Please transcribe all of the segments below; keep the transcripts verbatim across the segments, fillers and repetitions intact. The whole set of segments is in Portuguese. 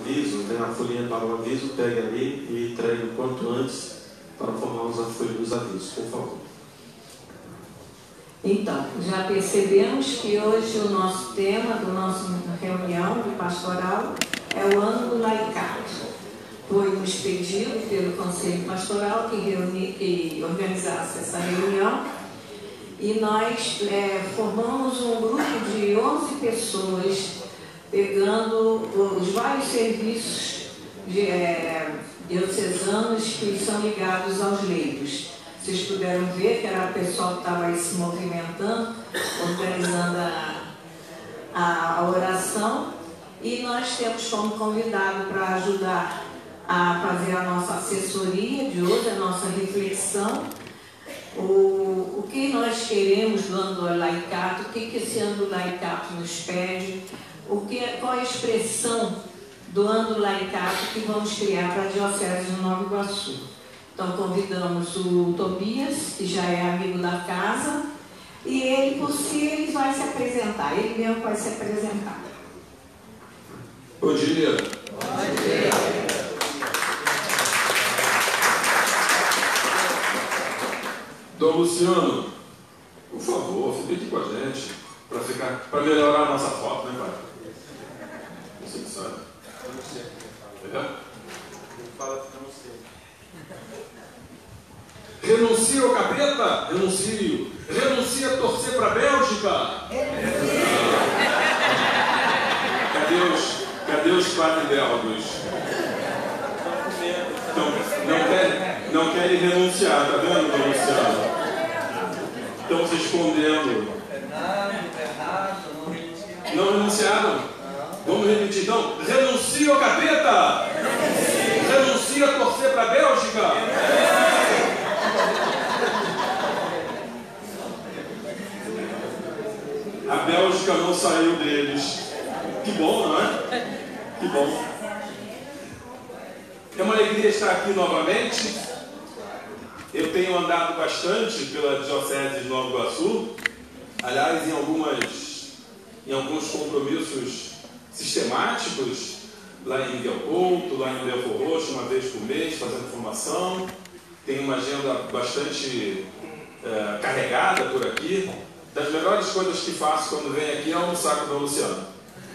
aviso, né, a folhinha para o aviso, pegue ali e entregue o quanto antes para formar os avisos, por favor. Então, já percebemos que hoje o nosso tema do nosso reunião de pastoral é o ano do laicato. Foi nos pedido pelo Conselho Pastoral que, reuni, que organizasse essa reunião e nós é, formamos um grupo de onze pessoas pegando os vários serviços de, é, diocesanos que são ligados aos leigos. Vocês puderam ver que era o pessoal que estava aí se movimentando, organizando a, a, a oração, e nós temos como convidado para ajudar a fazer a nossa assessoria de hoje, a nossa reflexão, o, o que nós queremos do ano do laicato, o que, que esse ano do laicato nos pede, o que, qual a expressão do ano do laicato que vamos criar para a Diocese de Nova Iguaçu. Então convidamos o Tobias, que já é amigo da casa, e ele, por si, ele vai se apresentar, ele mesmo vai se apresentar. Bom dia. Bom dia. Dom Luciano, por favor, fique aqui com a gente, para ficar, para melhorar a nossa foto, né, pai? Você que sabe. É? Fala que não sei. Renuncia ao capeta? Renuncio. Renuncia a torcer para a Bélgica? Cadê os, cadê os quatro belgos? Não, não, querem, não querem renunciar, tá vendo, Dom Luciano? Estão se escondendo. Não renunciaram? Vamos repetir então. Renuncia ao capeta? Renuncia a torcer para a Bélgica? A Bélgica não saiu deles. Que bom, não é? Que bom. É uma alegria estar aqui novamente. Eu tenho andado bastante pela Diocese de Nova Iguaçu. Aliás, em, algumas, em alguns compromissos sistemáticos, lá em Miguel Couto, lá em Belfor Roxo, uma vez por mês, fazendo formação. Tenho uma agenda bastante é, carregada por aqui. Das melhores coisas que faço quando venho aqui é almoçar com o Dom Luciano.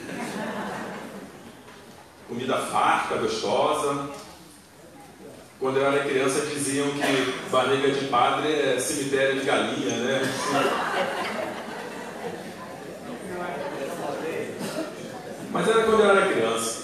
Comida farta, gostosa. Quando eu era criança diziam que barriga de padre é cemitério de galinha, né? Mas era quando eu era criança.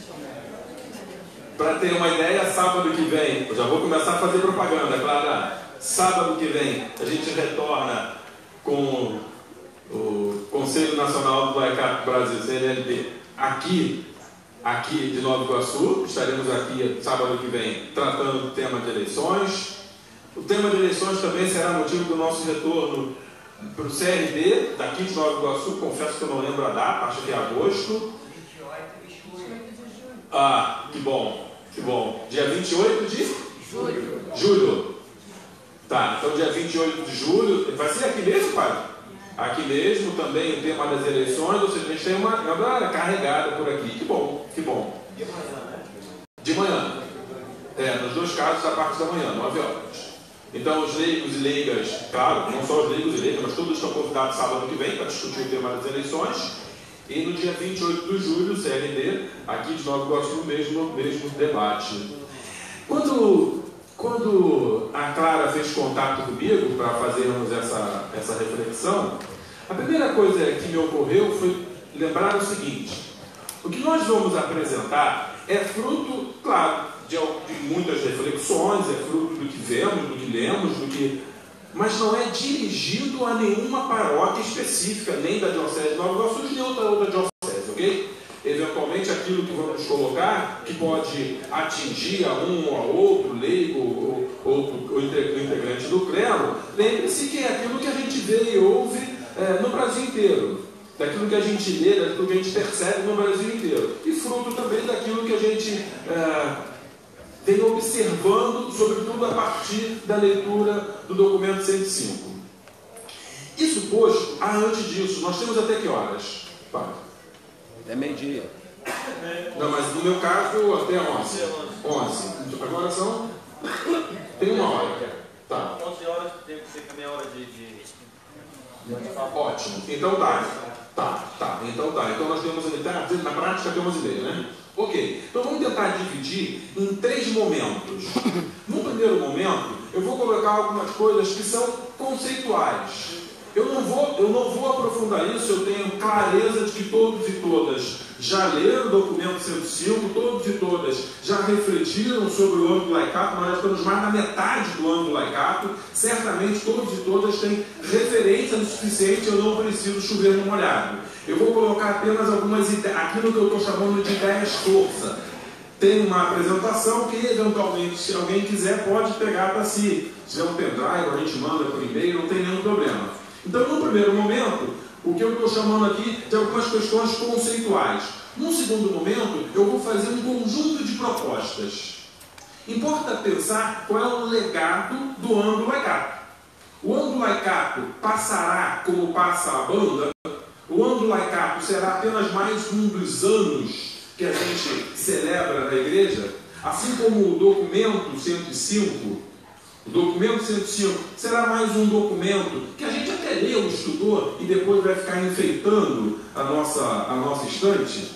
Para ter uma ideia, sábado que vem, eu já vou começar a fazer propaganda, claro. Sábado que vem a gente retorna com o Conselho Nacional do Laicato Brasil, C N L B, aqui, aqui de Nova Iguaçu. Estaremos aqui sábado que vem tratando do tema de eleições. O tema de eleições também será motivo do nosso retorno para o C N B, daqui de Nova Iguaçu. Confesso que eu não lembro a data, acho que é agosto. Ah, que bom, que bom. Dia vinte e oito de julho. Julho. Tá, então dia vinte e oito de julho, vai ser aqui mesmo, pai? Aqui mesmo também o tema das eleições, ou seja, a gente tem uma, uma galera carregada por aqui. Que bom, que bom. De manhã, né? De manhã. É, nos dois casos, a parte da manhã, nove horas. Então, os leigos e leigas, claro, não só os leigos e leigas, mas todos estão convidados sábado que vem para discutir o tema das eleições. E no dia vinte e oito de julho, C N D, aqui de Nova Iguaçu, o mesmo, mesmo debate. Quando... Quando a Clara fez contato comigo para fazermos essa, essa reflexão, a primeira coisa que me ocorreu foi lembrar o seguinte: o que nós vamos apresentar é fruto, claro, de, de muitas reflexões, é fruto do que vemos, do que lemos, do que... mas não é dirigido a nenhuma paróquia específica, nem da Diocese de Nova Iguaçu, nem outra, outra diocese, ok? Eventualmente aquilo que vamos colocar, que pode atingir a um ou a outro leigo ou, ou, ou integrante do clero, lembre-se que é aquilo que a gente vê e ouve é, no Brasil inteiro, daquilo que a gente lê, daquilo que a gente percebe no Brasil inteiro, e fruto também daquilo que a gente é, vem observando, sobretudo a partir da leitura do documento cento e cinco. Isso posto, ah, antes disso, nós temos até que horas? Para. É meio-dia. Não, mas no meu caso até onze. onze. Agora são... Tem uma hora. Tá. onze horas tem que ser meia hora de... de... Ótimo. Então tá. Tá, tá. Então tá. Então nós temos tá, na prática temos ideia, né? Ok. Então vamos tentar dividir em três momentos. No primeiro momento, eu vou colocar algumas coisas que são conceituais. Eu não vou, eu não vou aprofundar isso, eu tenho clareza de que todos e todas já leram o documento cento e cinco, todos e todas já refletiram sobre o âmbito laicato, nós já estamos mais na metade do âmbito laicato, certamente todos e todas têm referência o suficiente, eu não preciso chover no molhado. Eu vou colocar apenas algumas ideias, aquilo que eu estou chamando de ideias força. Tem uma apresentação que, eventualmente, se alguém quiser, pode pegar para si. Se tiver um pendrive, a gente manda por e-mail, não tem nenhum problema. Então, no primeiro momento, o que eu estou chamando aqui de algumas questões conceituais. No segundo momento, eu vou fazer um conjunto de propostas. Importa pensar qual é o legado do âmbito laicato. O âmbito laicato passará como passa a banda? O âmbito laicato será apenas mais um dos anos que a gente celebra na igreja? Assim como o documento cento e cinco... O documento cento e cinco será mais um documento que a gente até leu, estudou e depois vai ficar enfeitando a nossa, a nossa estante.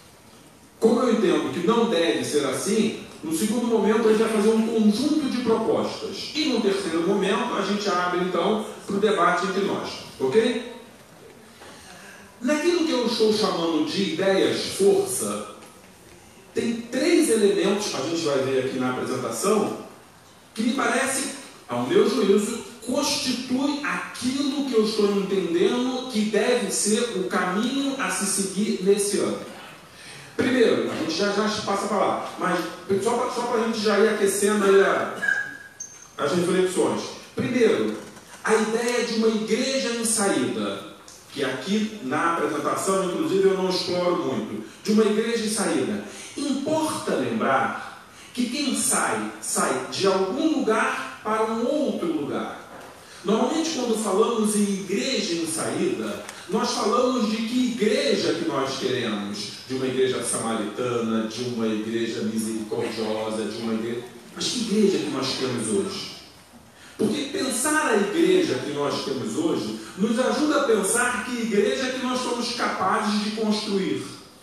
Como eu entendo que não deve ser assim, no segundo momento a gente vai fazer um conjunto de propostas. E no terceiro momento a gente abre então para o debate entre nós. Ok? Naquilo que eu estou chamando de ideias força, tem três elementos, a gente vai ver aqui na apresentação, que me parece, ao meu juízo, constitui aquilo que eu estou entendendo que deve ser o caminho a se seguir nesse ano. Primeiro, a gente já, já passa para lá, mas só para só para a gente já ir aquecendo aí a, as reflexões. Primeiro, a ideia de uma igreja em saída, que aqui na apresentação, inclusive, eu não exploro muito, de uma igreja em saída. Importa lembrar que quem sai, sai de algum lugar para um outro lugar. Normalmente, quando falamos em igreja em saída, nós falamos de que igreja que nós queremos. De uma igreja samaritana, de uma igreja misericordiosa, de uma igreja... Mas que igreja que nós temos hoje? Porque pensar a igreja que nós temos hoje nos ajuda a pensar que igreja que nós somos capazes de construir.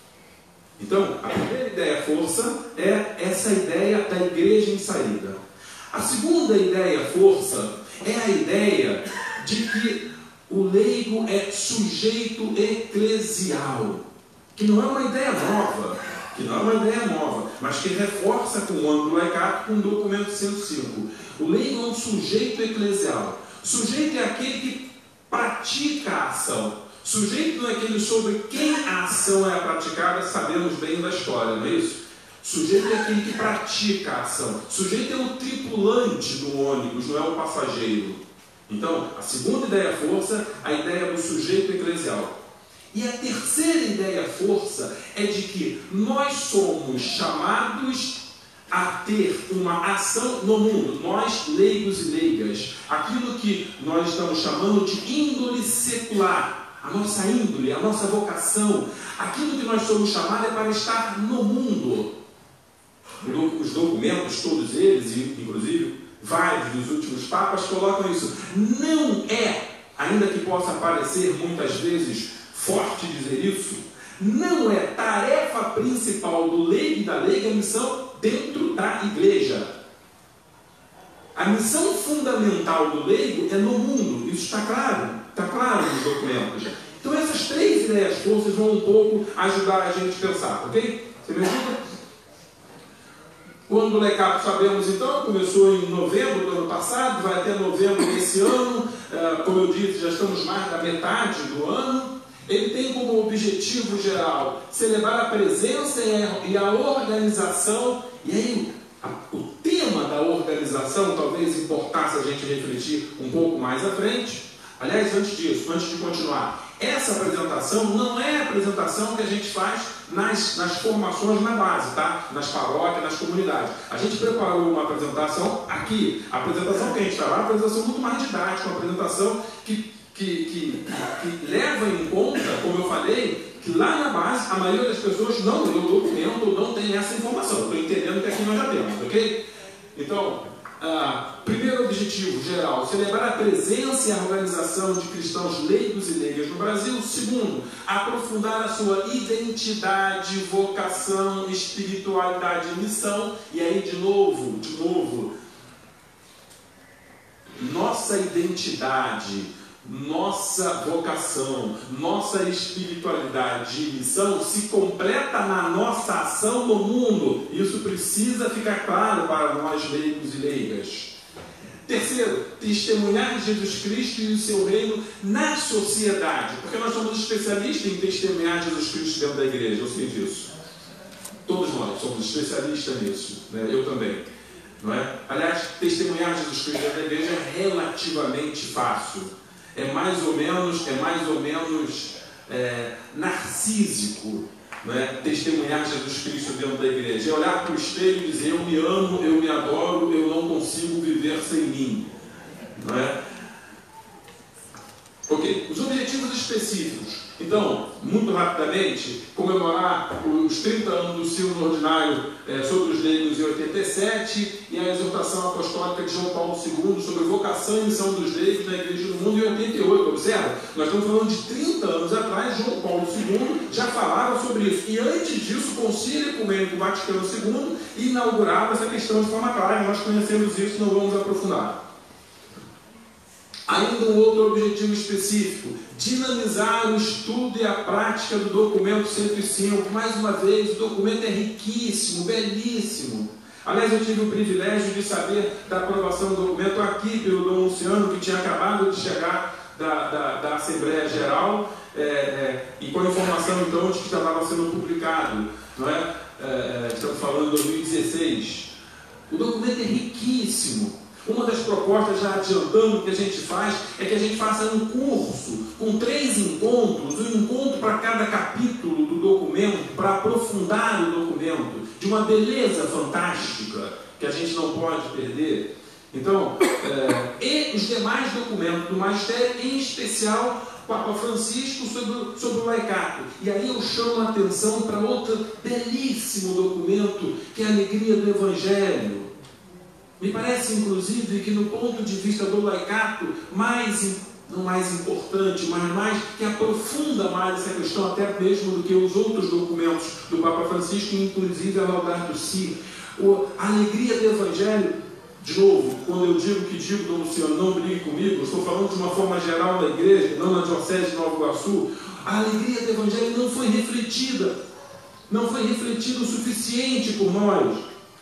Então, a primeira ideia força é essa ideia da igreja em saída. A segunda ideia força é a ideia de que o leigo é sujeito eclesial, que não é uma ideia nova, que não é uma ideia nova, mas que reforça com o âmbito laicato com o documento cento e cinco. O leigo é um sujeito eclesial. Sujeito é aquele que pratica a ação. Sujeito não é aquele sobre quem a ação é praticada, sabemos bem da história, não é isso? Sujeito é aquele que pratica a ação. Sujeito é o tripulante do ônibus, não é o passageiro. Então, a segunda ideia força, a ideia do sujeito eclesial. E a terceira ideia força é de que nós somos chamados a ter uma ação no mundo, nós leigos e leigas, aquilo que nós estamos chamando de índole secular. A nossa índole, a nossa vocação, aquilo que nós somos chamados é para estar no mundo. Os documentos, todos eles, inclusive vários dos últimos papas, colocam isso. Não é, ainda que possa parecer muitas vezes forte dizer isso, não é tarefa principal do leigo e da leiga a missão dentro da igreja. A missão fundamental do leigo é no mundo, isso está claro. Está claro nos documentos. Então essas três ideias forças vão um pouco ajudar a gente a pensar, ok? Você me ajuda? O ano do laicato, sabemos então, começou em novembro do ano passado, vai até novembro desse ano, como eu disse, já estamos mais da metade do ano. Ele tem como objetivo geral celebrar a presença e a organização, e aí o tema da organização talvez importasse a gente refletir um pouco mais à frente. Aliás, antes disso, antes de continuar, essa apresentação não é a apresentação que a gente faz nas, nas formações na base, tá? Nas paróquias, nas comunidades. A gente preparou uma apresentação aqui. A apresentação que a gente fará é uma apresentação muito mais didática, uma apresentação que, que, que, que leva em conta, como eu falei, que lá na base, a maioria das pessoas não lê o documento ou não tem essa informação. Estou entendendo que aqui nós já temos, ok? Então, ah, primeiro objetivo geral, celebrar a presença e a organização de cristãos leigos e leigas no Brasil. Segundo, aprofundar a sua identidade, vocação, espiritualidade e missão. E aí, de novo, de novo, nossa identidade, nossa vocação, nossa espiritualidade e missão se completa na nossa ação no mundo. Isso precisa ficar claro para nós leigos e leigas. Terceiro, testemunhar Jesus Cristo e o seu reino na sociedade, porque nós somos especialistas em testemunhar Jesus Cristo dentro da igreja, eu sei disso. Todos nós somos especialistas nisso, né? Eu também, não é? Aliás, testemunhar Jesus Cristo dentro da igreja é relativamente fácil. É mais ou menos, é mais ou menos é, narcísico, não é? Testemunhar Jesus Cristo dentro da igreja. É olhar para o espelho e dizer: eu me amo, eu me adoro, eu não consigo viver sem mim. Não é? Ok, os objetivos específicos. Então, muito rapidamente, comemorar os trinta anos do Sínodo Ordinário é, sobre os leigos em oitenta e sete e a exortação apostólica de João Paulo segundo sobre vocação e missão dos leigos na igreja do mundo em oitenta e oito. Observa, nós estamos falando de trinta anos atrás. João Paulo segundo já falava sobre isso. E antes disso, o Concílio Ecumênico Vaticano segundo inaugurava essa questão de forma clara. Nós conhecemos isso, não vamos aprofundar. Ainda um outro objetivo específico: dinamizar o estudo e a prática do documento cento e cinco. Mais uma vez, o documento é riquíssimo, belíssimo. Aliás, eu tive o privilégio de saber da aprovação do documento aqui pelo Dom Luciano, que tinha acabado de chegar da, da, da Assembleia Geral, é, é, e com a informação então de que já estava sendo publicado, não é? É, estamos falando de dois mil e dezesseis. O documento é riquíssimo. Uma das propostas, já adiantando, que a gente faz, é que a gente faça um curso com três encontros, um encontro para cada capítulo do documento, para aprofundar o documento, de uma beleza fantástica, que a gente não pode perder. Então, é, e os demais documentos do Magistério, em especial Papa Francisco sobre, sobre o laicato. E aí eu chamo a atenção para outro belíssimo documento, que é a Alegria do Evangelho. Me parece, inclusive, que no ponto de vista do laicato, mais, não mais importante, mas mais que aprofunda mais essa questão, até mesmo do que os outros documentos do Papa Francisco, inclusive a Laudato Si. A alegria do Evangelho, de novo, quando eu digo que digo, Dom Luciano, não brigue comigo, eu estou falando de uma forma geral da igreja, não na Diocese de Nova Iguaçu. A alegria do Evangelho não foi refletida, não foi refletida o suficiente por nós.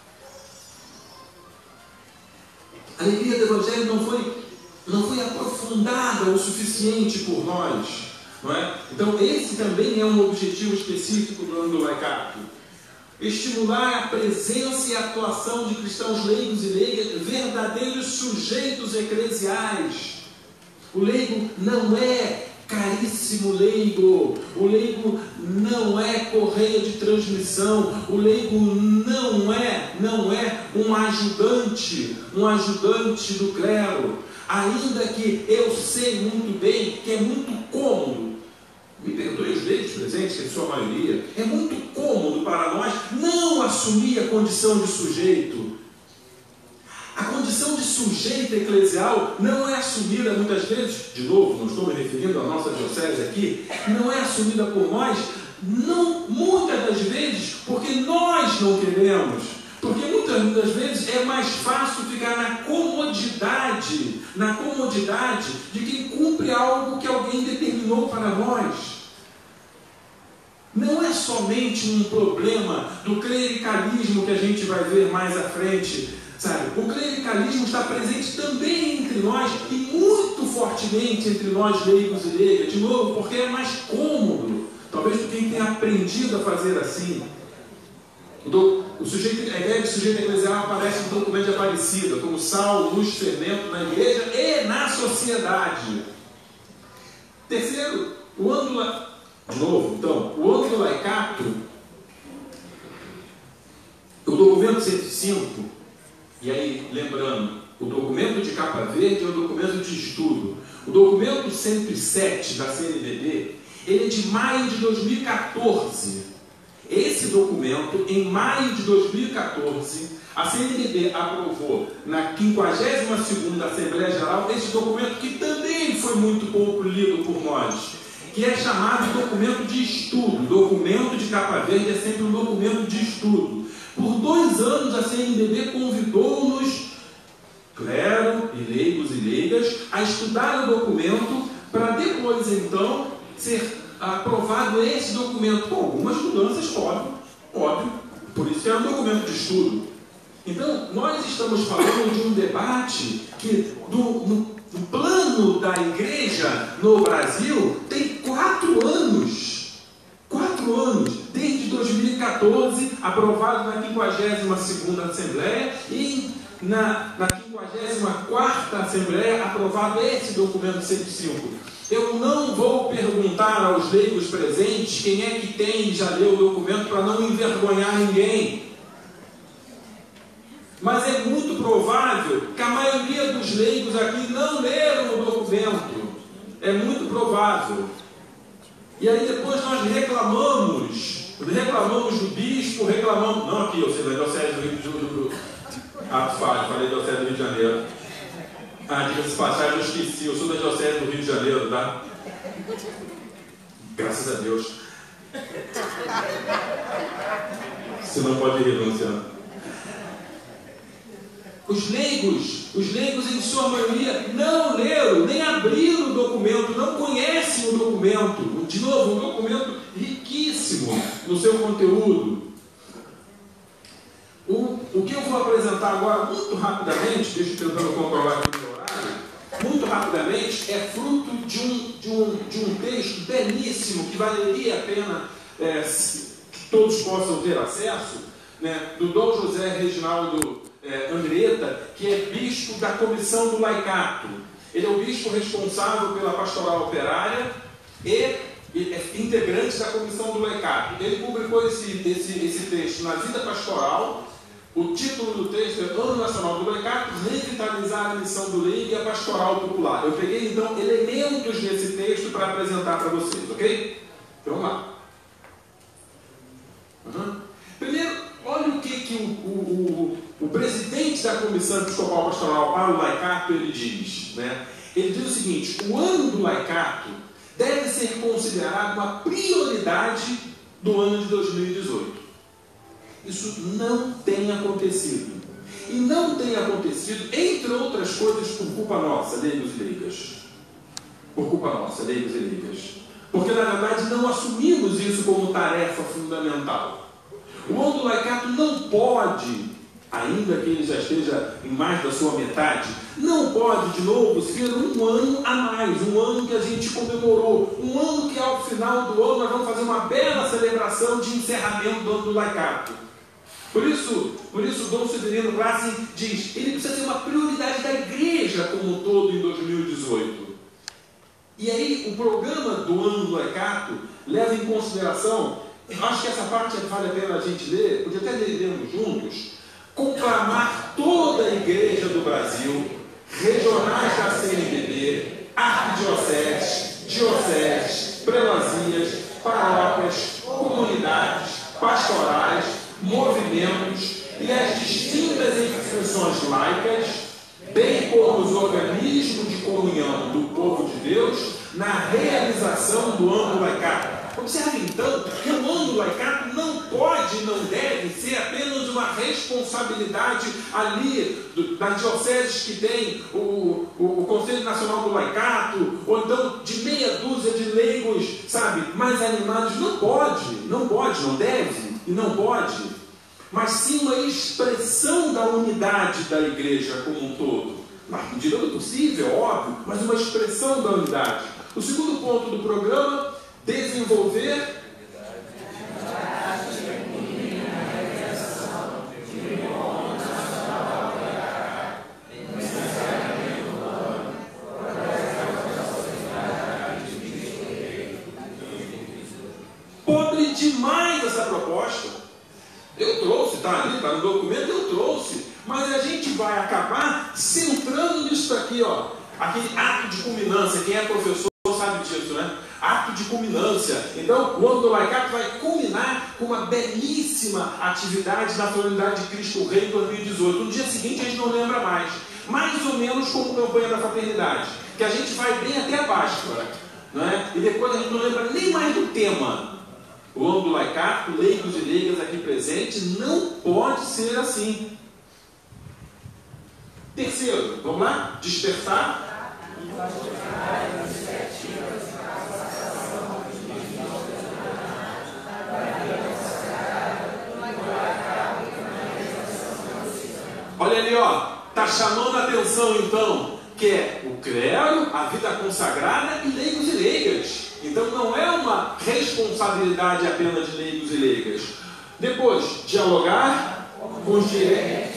A alegria do Evangelho não foi, não foi aprofundada o suficiente por nós, não é? Então esse também é um objetivo específico do ano do laicato. Estimular a presença e a atuação de cristãos leigos e leigas, verdadeiros sujeitos eclesiais. O leigo não é caríssimo leigo, o leigo não é correia de transmissão, o leigo não é, não é um ajudante, um ajudante do clero, ainda que eu sei muito bem que é muito cômodo, me perdoe os leigos presentes, que é a sua maioria, é muito cômodo para nós não assumir a condição de sujeito. A condição de sujeito eclesial não é assumida muitas vezes, de novo, não estou me referindo à nossa diocese aqui, não é assumida por nós, não, muitas das vezes, porque nós não queremos, porque muitas das vezes é mais fácil ficar na comodidade, na comodidade de quem cumpre algo que alguém determinou para nós. Não é somente um problema do clericalismo que a gente vai ver mais à frente, sabe? O clericalismo está presente também entre nós e muito fortemente entre nós leigos e leigas, de novo, porque é mais cômodo, talvez por quem tenha aprendido a fazer assim. O, o sujeito, a ideia de sujeito eclesial aparece no documento de Aparecida, como sal, luz, fermento na igreja e na sociedade. Terceiro, o ângulo, de novo, então, o ângulo laicato, o documento cento e cinco. E aí, lembrando, o documento de capa verde é o documento de estudo. O documento cento e sete da C N B B, ele é de maio de dois mil e quatorze. Esse documento, em maio de dois mil e quatorze, a C N B B aprovou na quinquagésima segunda Assembleia Geral esse documento que também foi muito pouco lido por nós, que é chamado documento de estudo. Documento de capa verde é sempre um documento de estudo. Por dois anos a C N B B convidou-nos, clero e leigos e leigas, a estudar o documento para depois então ser aprovado esse documento com algumas mudanças, óbvio, óbvio, por isso que é um documento de estudo. Então, nós estamos falando de um debate que, no, no, no plano da igreja no Brasil, tem quatro anos. Quatro anos, desde dois mil e quatorze, aprovado na quinquagésima segunda Assembleia, e na, na quinquagésima quarta Assembleia, aprovado esse documento cento e cinco. Eu não vou perguntar aos leigos presentes quem é que tem e já leu o documento para não envergonhar ninguém. Mas é muito provável que a maioria dos leigos aqui não leram o documento. É muito provável. E aí depois nós reclamamos, reclamamos do bispo, reclamamos... Não aqui, eu sei, da Diocese do Rio de Janeiro. Ah, falei, falei da Diocese do Rio de Janeiro. Ah, diga-se passagem, eu esqueci, eu sou da Diocese do Rio de Janeiro, tá? Graças a Deus. Você não pode rir, Luciano. Os leigos, os leigos em sua maioria não leram, nem abriram o documento, não conhecem o documento. De novo, um documento riquíssimo no seu conteúdo. O, o que eu vou apresentar agora, muito rapidamente, deixa eu tentando controlar aqui o meu horário, muito rapidamente, é fruto de um, de um, de um texto belíssimo, que valeria a pena é, que todos possam ter acesso, né, do Dom José Reginaldo é, Andretta, que é bispo da Comissão do Laicato. Ele é o bispo responsável pela pastoral operária e é integrante da Comissão do Laicato. Ele publicou esse, esse, esse texto na Vida Pastoral. O título do texto é Ano Nacional do Laicato, revitalizar a missão do leigo e a pastoral popular. Eu peguei, então, elementos desse texto para apresentar para vocês, ok? Então, vamos lá. Uhum. Primeiro, olha o que, que o, o, o, o presidente da Comissão Episcopal Pastoral para o Laicato ele diz. Né? Ele diz o seguinte: o ano do Laicato deve ser considerado uma prioridade do ano de dois mil e dezoito. Isso não tem acontecido. E não tem acontecido, entre outras coisas, por culpa nossa, leigos e leigas. Por culpa nossa, leigos e leigas. Porque, na verdade, não assumimos isso como tarefa fundamental. O ano do Laicato não pode, ainda que ele já esteja em mais da sua metade, não pode, de novo, ser um ano a mais, um ano que a gente comemorou, um ano que, ao final do ano, nós vamos fazer uma bela celebração de encerramento do ano do Laicato. Por isso, por isso, Dom Severino Grassi diz, ele precisa ser uma prioridade da igreja como um todo em dois mil e dezoito. E aí, o programa do ano do Laicato leva em consideração, acho que essa parte vale a pena a gente ler, podia até lermos juntos, conclamar toda a igreja do Brasil, regionais da C N B B, arquidioceses, dioceses, prelazias, paróquias, comunidades, pastorais, movimentos e as distintas instituições laicas, bem como os organismos de comunhão do povo de Deus, na realização do ano do Laicato. Observe então que o ano do Laicato não pode e não deve ser apenas uma responsabilidade ali do, das dioceses que tem o, o, o Conselho Nacional do Laicato, ou então de meia dúzia de leigos, sabe, mais animados. Não pode, não pode, não deve e não pode, mas sim uma expressão da unidade da igreja como um todo. Na medida do possível, óbvio, mas uma expressão da unidade. O segundo ponto do programa, desenvolver pobre demais essa proposta. Eu trouxe, está ali, está no documento, eu trouxe, mas a gente vai acabar centrando nisso aqui, ó, aquele ato de culminância. Quem é professor sabe disso, né? ato de culminância. Então, o ano do laicato vai culminar com uma belíssima atividade na solenidade de Cristo Rei em dois mil e dezoito. No dia seguinte a gente não lembra mais. Mais ou menos como campanha da fraternidade, que a gente vai bem até a Páscoa, não é? E depois a gente não lembra nem mais do tema. O ano do laicato, leigos e leigas aqui presentes, não pode ser assim. Terceiro, vamos lá? Despertar. Olha ali, ó, está chamando a atenção então, que é o clero, a vida consagrada e leigos e leigas. Então não é uma responsabilidade apenas de leigos e leigas. Depois, dialogar com os direitos.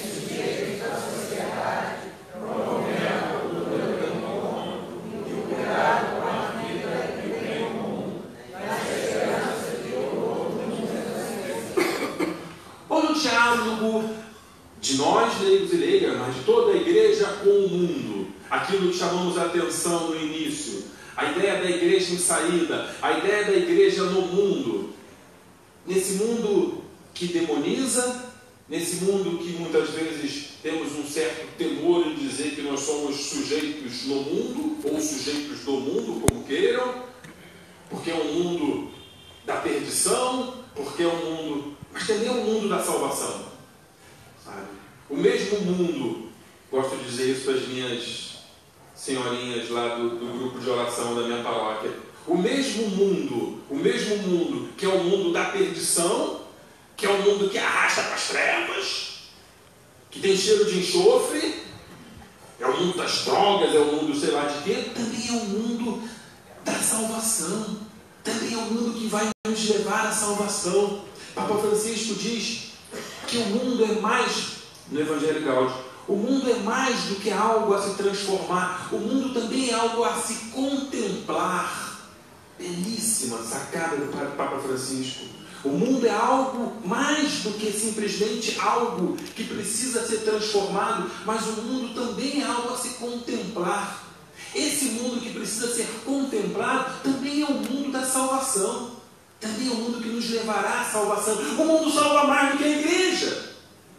Olha o diálogo de nós, leigos e leigas, mas de toda a igreja com o mundo. Aquilo que chamamos a atenção no início. A ideia da igreja em saída, a ideia da igreja no mundo. Nesse mundo que demoniza, nesse mundo que muitas vezes temos um certo temor em dizer que nós somos sujeitos no mundo, ou sujeitos do mundo, como queiram, porque é um mundo da perdição, porque é um mundo, mas também é um mundo da salvação. Sabe? O mesmo mundo, gosto de dizer isso para as minhas senhorinhas lá do, do grupo de oração da minha paróquia, o mesmo mundo, o mesmo mundo que é o mundo da perdição, que é o mundo que arrasta para as trevas, que tem cheiro de enxofre, é o mundo das drogas, é o mundo sei lá de quê, também é o mundo da salvação, também é o mundo que vai nos levar à salvação. Papa Francisco diz que o mundo é mais, no Evangelho Gáudio, o mundo é mais do que algo a se transformar, o mundo também é algo a se contemplar. Belíssima sacada do Papa Francisco. O mundo é algo mais do que simplesmente algo que precisa ser transformado, mas o mundo também é algo a se contemplar. Esse mundo que precisa ser contemplado também é o mundo da salvação, também é o mundo que nos levará à salvação. O mundo salva mais do que a igreja,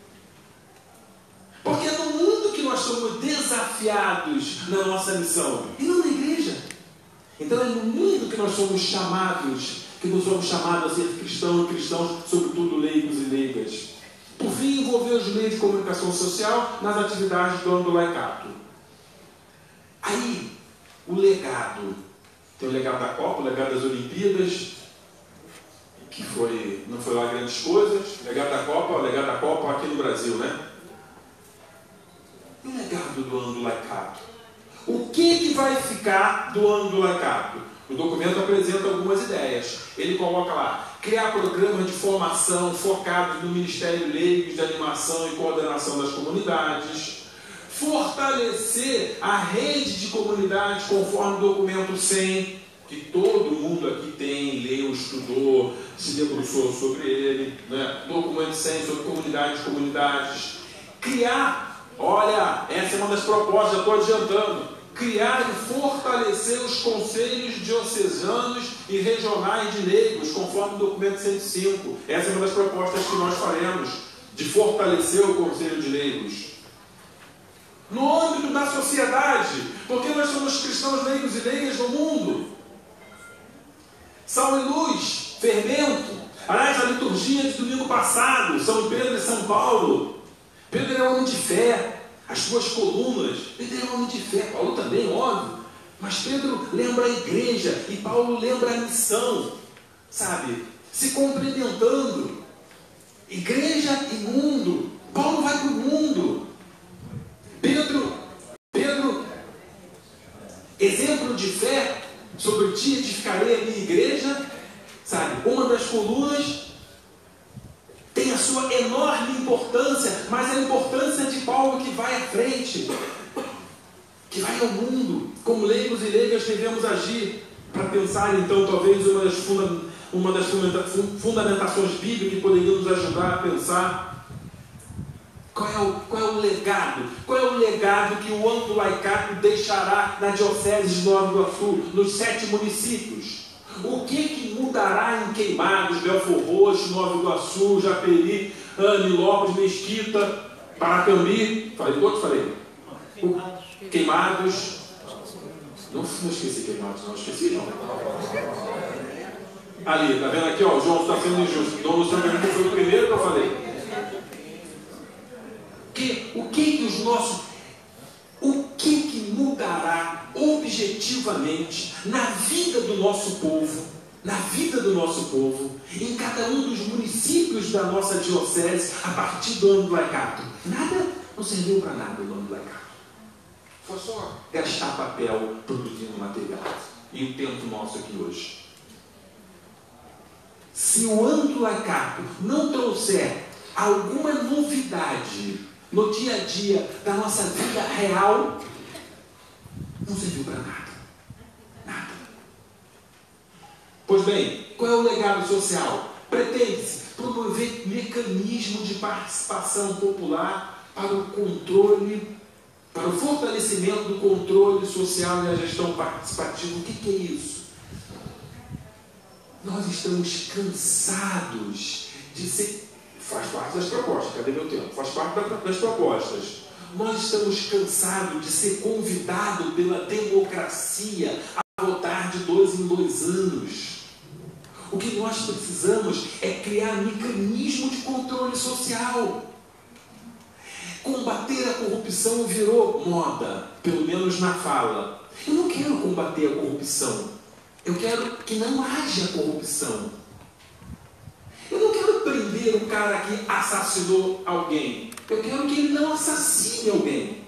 porque é no mundo que nós somos desafiados na nossa missão, e não na igreja. Então é no mundo que nós somos chamados, que nós somos chamados a ser cristãos e cristãos, sobretudo leigos e leigas. Por fim, envolver os meios de comunicação social nas atividades do ano do laicato. Aí, o legado. Tem o legado da Copa, o legado das Olimpíadas, que foi, não foi lá grandes coisas. O legado da Copa, o legado da Copa aqui no Brasil, né? E o legado do ano do laicato? O que, que vai ficar do ano do laicato? O documento apresenta algumas ideias. Ele coloca lá, criar programas de formação focados no Ministério Leigos de Animação e Coordenação das Comunidades, fortalecer a rede de comunidades conforme o documento cem, que todo mundo aqui tem, leu, estudou, se debruçou sobre ele, né? Documento cem sobre comunidades, comunidades. Criar, olha, essa é uma das propostas, já estou adiantando. Criar e fortalecer os conselhos diocesanos e regionais de leigos, conforme o documento cento e cinco. Essa é uma das propostas que nós faremos, de fortalecer o conselho de leigos. No âmbito da sociedade, porque nós somos cristãos leigos e leigas no mundo. Sal e luz, fermento. Aliás, a liturgia de domingo passado, São Pedro e São Paulo. Pedro era homem de fé. As suas colunas, Pedro era homem de fé, Paulo também, óbvio, mas Pedro lembra a igreja e Paulo lembra a missão, sabe? Se complementando, igreja e mundo. Paulo vai para o mundo, Pedro, Pedro, exemplo de fé, sobre ti edificarei a minha igreja, sabe? Uma das colunas tem a sua enorme importância, mas a importância de Paulo que vai à frente, que vai ao mundo. Como leigos e leigas devemos agir para pensar, então, talvez uma das, funda uma das fundamentações bíblicas que poderia nos ajudar a pensar. Qual é, o, qual é o legado? Qual é o legado que o ano do laicato deixará na Diocese de Nova Iguaçu, nos sete municípios? O que que mudará em Queimados, Belfor Roxo, Nova Iguaçu, Japeri, Nilópolis, Mesquita, Paracambi? Falei todos? Falei. O, Queimados. Não, não esqueci Queimados, não esqueci não. Ali, tá vendo aqui, ó, o João está sendo injusto. Dom Luciano Benito foi o primeiro que eu falei. Que, o que que os nossos... O que que mudará objetivamente na vida do nosso povo, na vida do nosso povo, em cada um dos municípios da nossa diocese, a partir do ano do laicato? Nada, não serviu para nada o ano do laicato. Foi só gastar papel produzindo material. E o tempo nosso aqui hoje. Se o ano do laicato não trouxer alguma novidade no dia a dia da nossa vida real, não serviu para nada. Nada. Pois bem, qual é o legado social? Pretende-se promover mecanismo de participação popular para o controle, para o fortalecimento do controle social e a gestão participativa. O que que é isso? Nós estamos cansados de ser... Faz parte das propostas, cadê meu tempo? Faz parte das propostas. Nós estamos cansados de ser convidados pela democracia a votar de dois em dois anos. O que nós precisamos é criar mecanismo de controle social. Combater a corrupção virou moda, pelo menos na fala. Eu não quero combater a corrupção. Eu quero que não haja corrupção. Eu não quero prender o cara que assassinou alguém. Eu quero que ele não assassine alguém.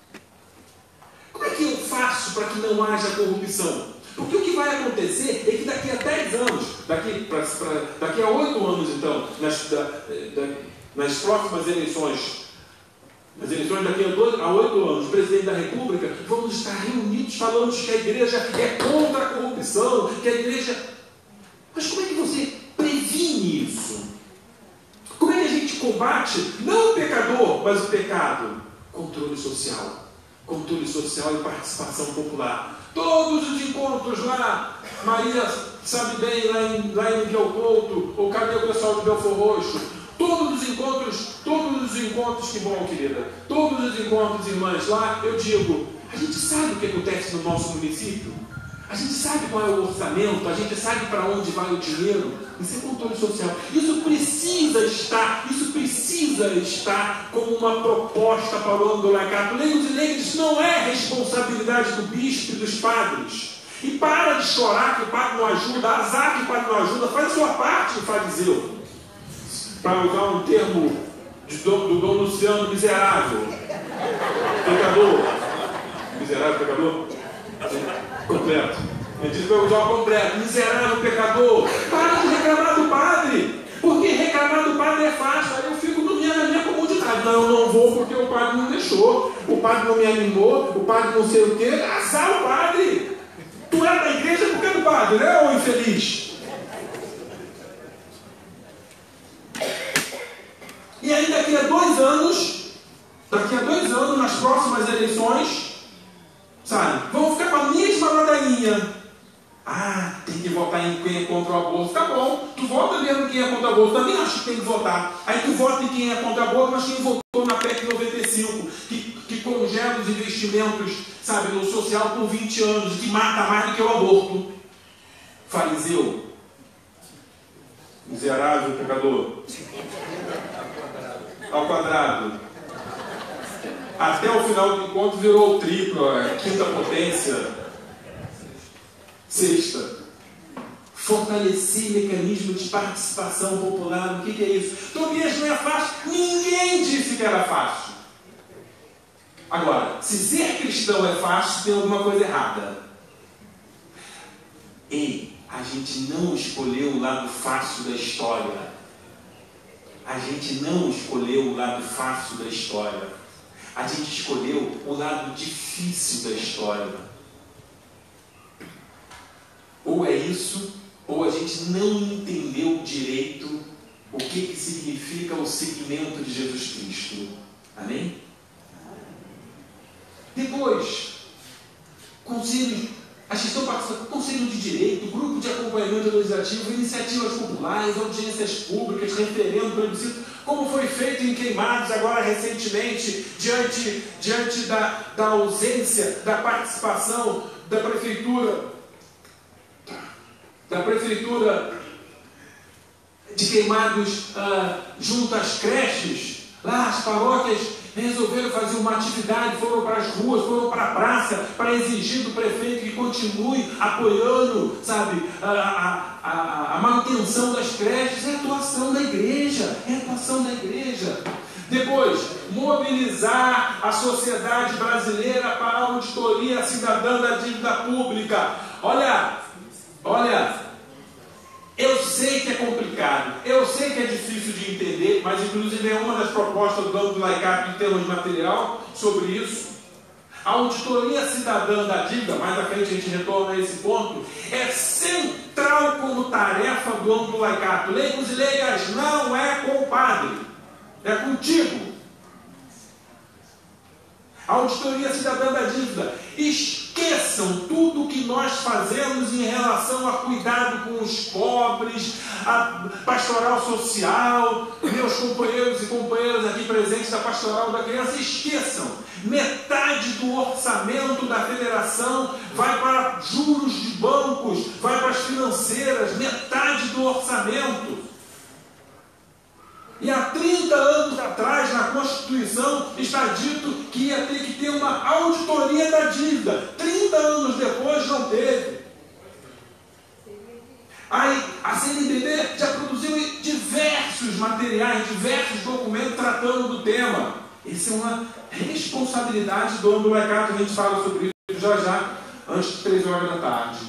Como é que eu faço para que não haja corrupção? Porque o que vai acontecer é que daqui a dez anos, daqui, pra, pra, daqui a oito anos então, nas, da, da, nas próximas eleições, nas eleições daqui a oito anos, o presidente da República, vamos estar reunidos falando que a igreja é contra a corrupção, que a igreja... Mas como é que você previne isso? Como é que a gente combate, não o pecador, mas o pecado? Controle social. Controle social e participação popular. Todos os encontros lá, Maria sabe bem, lá em, lá em Miguel Couto, ou cadê o pessoal de Belfor Roxo? Todos os encontros, todos os encontros, que bom, querida, todos os encontros, irmãs, lá eu digo, a gente sabe o que acontece no nosso município? A gente sabe qual é o orçamento, a gente sabe para onde vai o dinheiro. Isso é controle social. Isso precisa estar, isso precisa estar como uma proposta para o ano do laicato. Leigos e leigas, não é responsabilidade do bispo e dos padres. E para de chorar que o padre não ajuda, azar que o padre não ajuda, faz a sua parte, fariseu. Para usar um termo de do, do Dom Luciano, miserável. Pecador. Miserável, pecador? Completo. Ele diz que vai usar o completo. Miserável, pecador. Para de reclamar do padre. Porque reclamar do padre é fácil. Aí eu fico no minha, na minha comodidade. Não, eu não vou porque o padre não deixou. O padre não me animou. O padre não sei o quê. Azar o padre. Tu é da igreja porque é do padre, né, ô infeliz? E aí daqui a dois anos, daqui a dois anos, nas próximas eleições, sabe, vão ficar com a mesma ladainha. Ah, tem que votar em quem é contra o aborto. Tá bom, tu vota mesmo em quem é contra o aborto. Também acho que tem que votar. Aí tu vota em quem é contra o aborto, mas quem votou na P E C noventa e cinco, que, que congela os investimentos, sabe, no social por vinte anos, que mata mais do que o aborto. Fariseu. Miserável, pecador. Ao quadrado. Até o final do encontro virou o triplo, a quinta potência. Sexta. Fortalecer mecanismos de participação popular. O que, que é isso? Tobias, não é fácil. Ninguém disse que era fácil. Agora, se ser cristão é fácil, tem alguma coisa errada. E a gente não escolheu o lado fácil da história. A gente não escolheu o lado fácil da história. A gente escolheu o lado difícil da história. Ou é isso, ou a gente não entendeu direito o que, que significa o seguimento de Jesus Cristo. Amém? Depois, conselhos, As que estão participando, Conselho de Direito, Grupo de Acompanhamento Legislativo, Iniciativas Populares, Audiências Públicas, Referendo, Plebiscito, como foi feito em Queimados agora recentemente, diante, diante da, da ausência da participação da Prefeitura, da Prefeitura de Queimados ah, junto às creches, lá as paróquias resolveram fazer uma atividade, foram para as ruas, foram para a praça, para exigir do prefeito que continue apoiando, sabe, a, a, a, a manutenção das creches. É atuação da igreja, é atuação da igreja. Depois, mobilizar a sociedade brasileira para a auditoria cidadã da dívida pública. Olha, olha, eu sei que é complicado, eu sei que é difícil de entender, mas inclusive é uma das propostas do Banco do Laicato em termos de material sobre isso. A auditoria cidadã da dívida, mais à frente a gente retorna a esse ponto, é central como tarefa do Banco do Laicato. Leigos e leigas, não é com o padre, é contigo. A auditoria cidadã da dívida. Esqueçam tudo o que nós fazemos em relação a cuidado com os pobres, a pastoral social, meus companheiros e companheiras aqui presentes da pastoral da criança. Esqueçam. Metade do orçamento da federação vai para juros de bancos, vai para as financeiras. Metade do orçamento. E há trinta anos atrás, na Constituição, está dito que ia ter que ter uma auditoria da dívida. trinta anos depois, não teve. Aí, a C N B B já produziu diversos materiais, diversos documentos tratando do tema. Essa é uma responsabilidade do Banco do Laicato. A gente fala sobre isso já já, antes de três horas da tarde.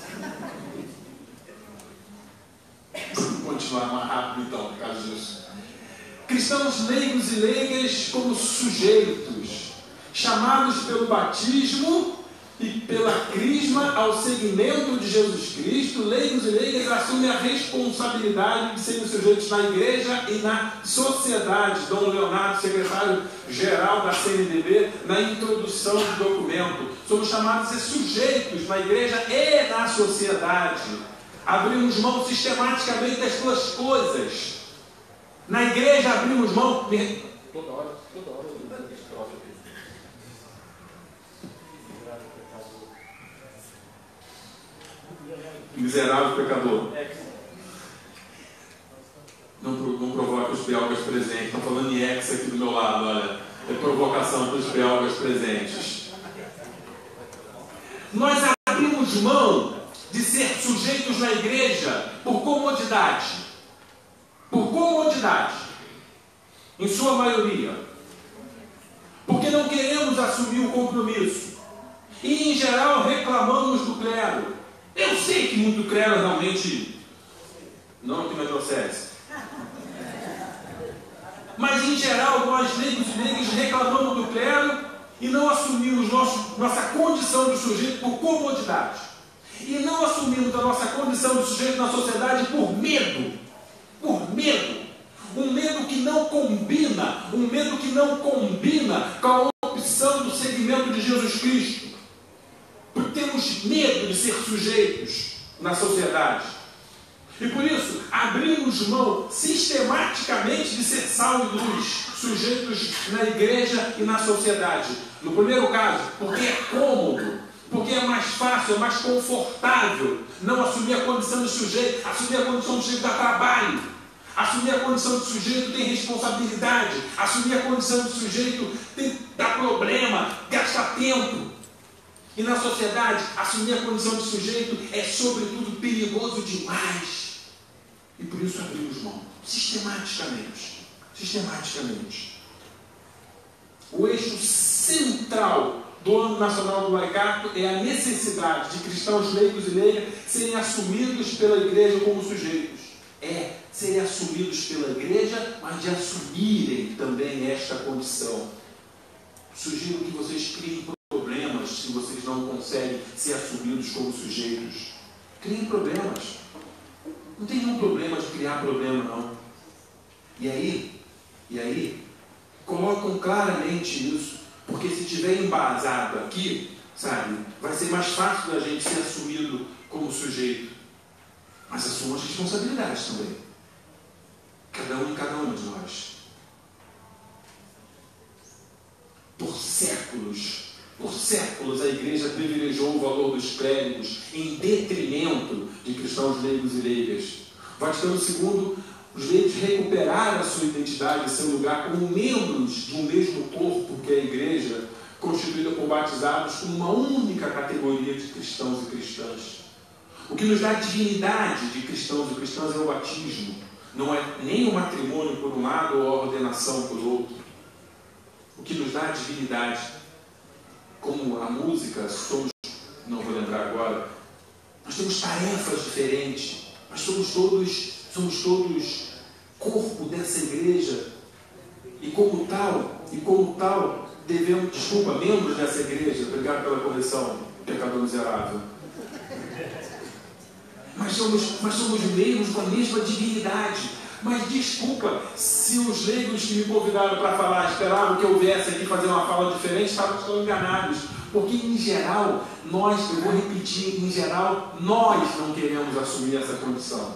Vamos continuar mais rápido, então, por causa disso. Cristãos leigos e leigas como sujeitos, chamados pelo batismo e pela crisma ao seguimento de Jesus Cristo, leigos e leigas assumem a responsabilidade de serem sujeitos na igreja e na sociedade. Dom Leonardo, secretário-geral da C N B B, na introdução do documento. Somos chamados a ser sujeitos na igreja e na sociedade. Abrimos mão sistematicamente das duas coisas. Na igreja abrimos mão. Toda hora, toda hora eu miserável pecador. Não, não provoca os belgas presentes. Estou falando em ex aqui do meu lado, olha. É provocação para os belgas presentes. Nós abrimos mão de ser sujeitos na igreja por comodidade. Por comodidade, em sua maioria, porque não queremos assumir o compromisso e, em geral, reclamamos do clero. Eu sei que muito clero realmente não aqui na diocese, mas, em geral, nós, leigos e leigas, reclamamos do clero e não assumimos nosso, nossa condição de sujeito por comodidade e não assumimos a nossa condição de sujeito na sociedade por medo. Por medo, um medo que não combina, um medo que não combina com a opção do seguimento de Jesus Cristo. Porque temos medo de ser sujeitos na sociedade. E por isso, abrimos mão sistematicamente de ser sal e luz, sujeitos na igreja e na sociedade. No primeiro caso, porque é cômodo, porque é mais fácil, é mais confortável não assumir a condição de sujeito. Assumir a condição de sujeito dá trabalho. Assumir a condição de sujeito tem responsabilidade. Assumir a condição de sujeito tem, dá problema, gasta tempo. E na sociedade, assumir a condição de sujeito é sobretudo perigoso demais. E por isso abrimos mão. Sistematicamente. Sistematicamente. O eixo central do Ano Nacional do Laicato é a necessidade de cristãos leigos e leigas serem assumidos pela igreja como sujeitos. É, serem assumidos pela igreja, mas de assumirem também esta condição. Sugiro que vocês criem problemas se vocês não conseguem ser assumidos como sujeitos. Criem problemas. Não tem nenhum problema de criar problema, não. E aí, e aí, colocam claramente isso. Porque se tiver embasado aqui, sabe? Vai ser mais fácil da gente ser assumido como sujeito. Mas assumam as responsabilidades também. Cada um e cada uma de nós. Por séculos, por séculos, a igreja privilegiou o valor dos clérigos em detrimento de cristãos leigos e leigas. Vaticano segundo, os leigos recuperaram a sua identidade e seu lugar como membros de um mesmo corpo que é a igreja, constituída por batizados como uma única categoria de cristãos e cristãs. O que nos dá dignidade de cristãos e cristãs é o batismo. Não é nem o matrimônio por um lado ou a ordenação por outro. O que nos dá dignidade, como a música, somos, não vou lembrar agora, nós temos tarefas diferentes, mas somos todos, somos todos corpo dessa igreja. E como tal, e como tal, devemos, desculpa, membros dessa igreja, obrigado pela correção, pecador miserável. Mas somos, mas somos membros com a mesma dignidade. Mas desculpa, se os leigos que me convidaram para falar esperavam que eu viesse aqui fazer uma fala diferente, estavam estão enganados. Porque em geral, nós, eu vou repetir, em geral, nós não queremos assumir essa condição.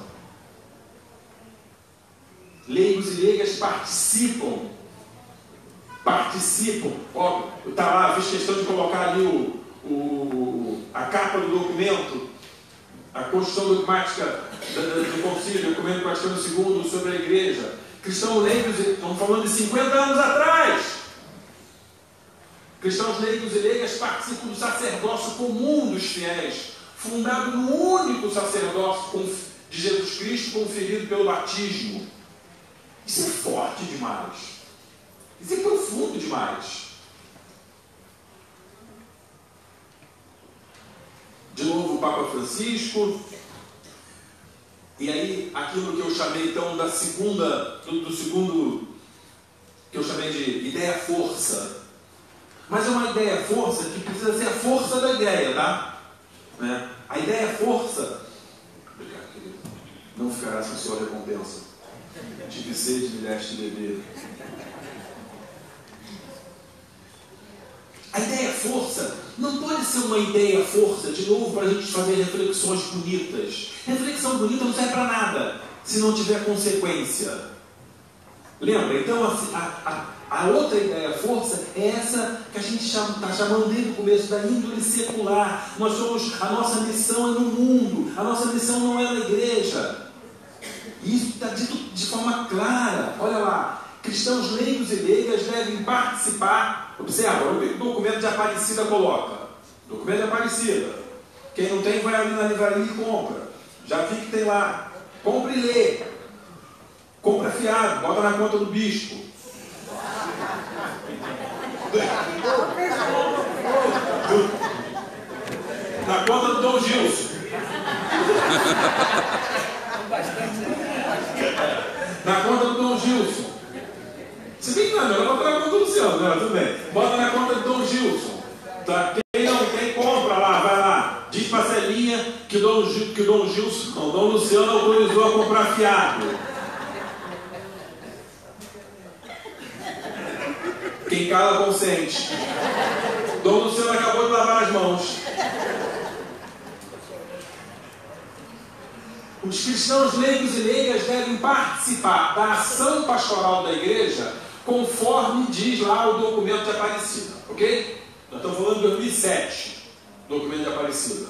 Leigos e leigas participam. Participam. Ó, está lá, fiz questão de colocar ali o, o, a capa do documento. A Constituição Dogmática do Concílio, documento Vaticano segundo sobre a Igreja. Cristãos leigos, estamos falando de cinquenta anos atrás. Cristãos leigos e leigas participam do sacerdócio comum dos fiéis, fundado no único sacerdócio de Jesus Cristo, conferido pelo batismo. Isso é forte demais. Isso é profundo demais. De novo o Papa Francisco, e aí aquilo que eu chamei então da segunda, do, do segundo, que eu chamei de ideia-força. Mas é uma ideia-força que precisa ser a força da ideia, tá? Né? A ideia-força, obrigado, querido, não ficará sem sua recompensa. Tive sede, me deste beber. A ideia-força não pode ser uma ideia-força, de novo, para a gente fazer reflexões bonitas. Reflexão bonita não serve para nada, se não tiver consequência. Lembra? Então, a, a, a outra ideia-força é essa que a gente está chamando desde o começo, da índole secular. Nós somos, a nossa missão é no mundo, a nossa missão não é na igreja. E isso está dito de forma clara. Olha lá. Cristãos leigos e leigas devem participar. Observa, o que o documento de Aparecida coloca. Documento de Aparecida. Quem não tem, vai ali na livraria e compra. Já vi que tem lá. Compra e lê. Compra fiado, bota na conta do bispo. Na conta do Dom Gilson. Na conta do Dom Gilson. Se bem que não é melhor botar na conta do Luciano, né? Tudo bem. Bota na conta do Dom Gilson. Tá? Quem não tem, compra lá, vai lá. Diz pra Celinha que o Dom, que o Dom Gilson, não, o Dom Luciano autorizou a comprar fiado. Quem cala consente. Dom Luciano acabou de lavar as mãos. Os cristãos leigos e leigas devem participar da ação pastoral da igreja conforme diz lá o documento de Aparecida, ok? Nós estamos falando de dois mil e sete, documento de Aparecida.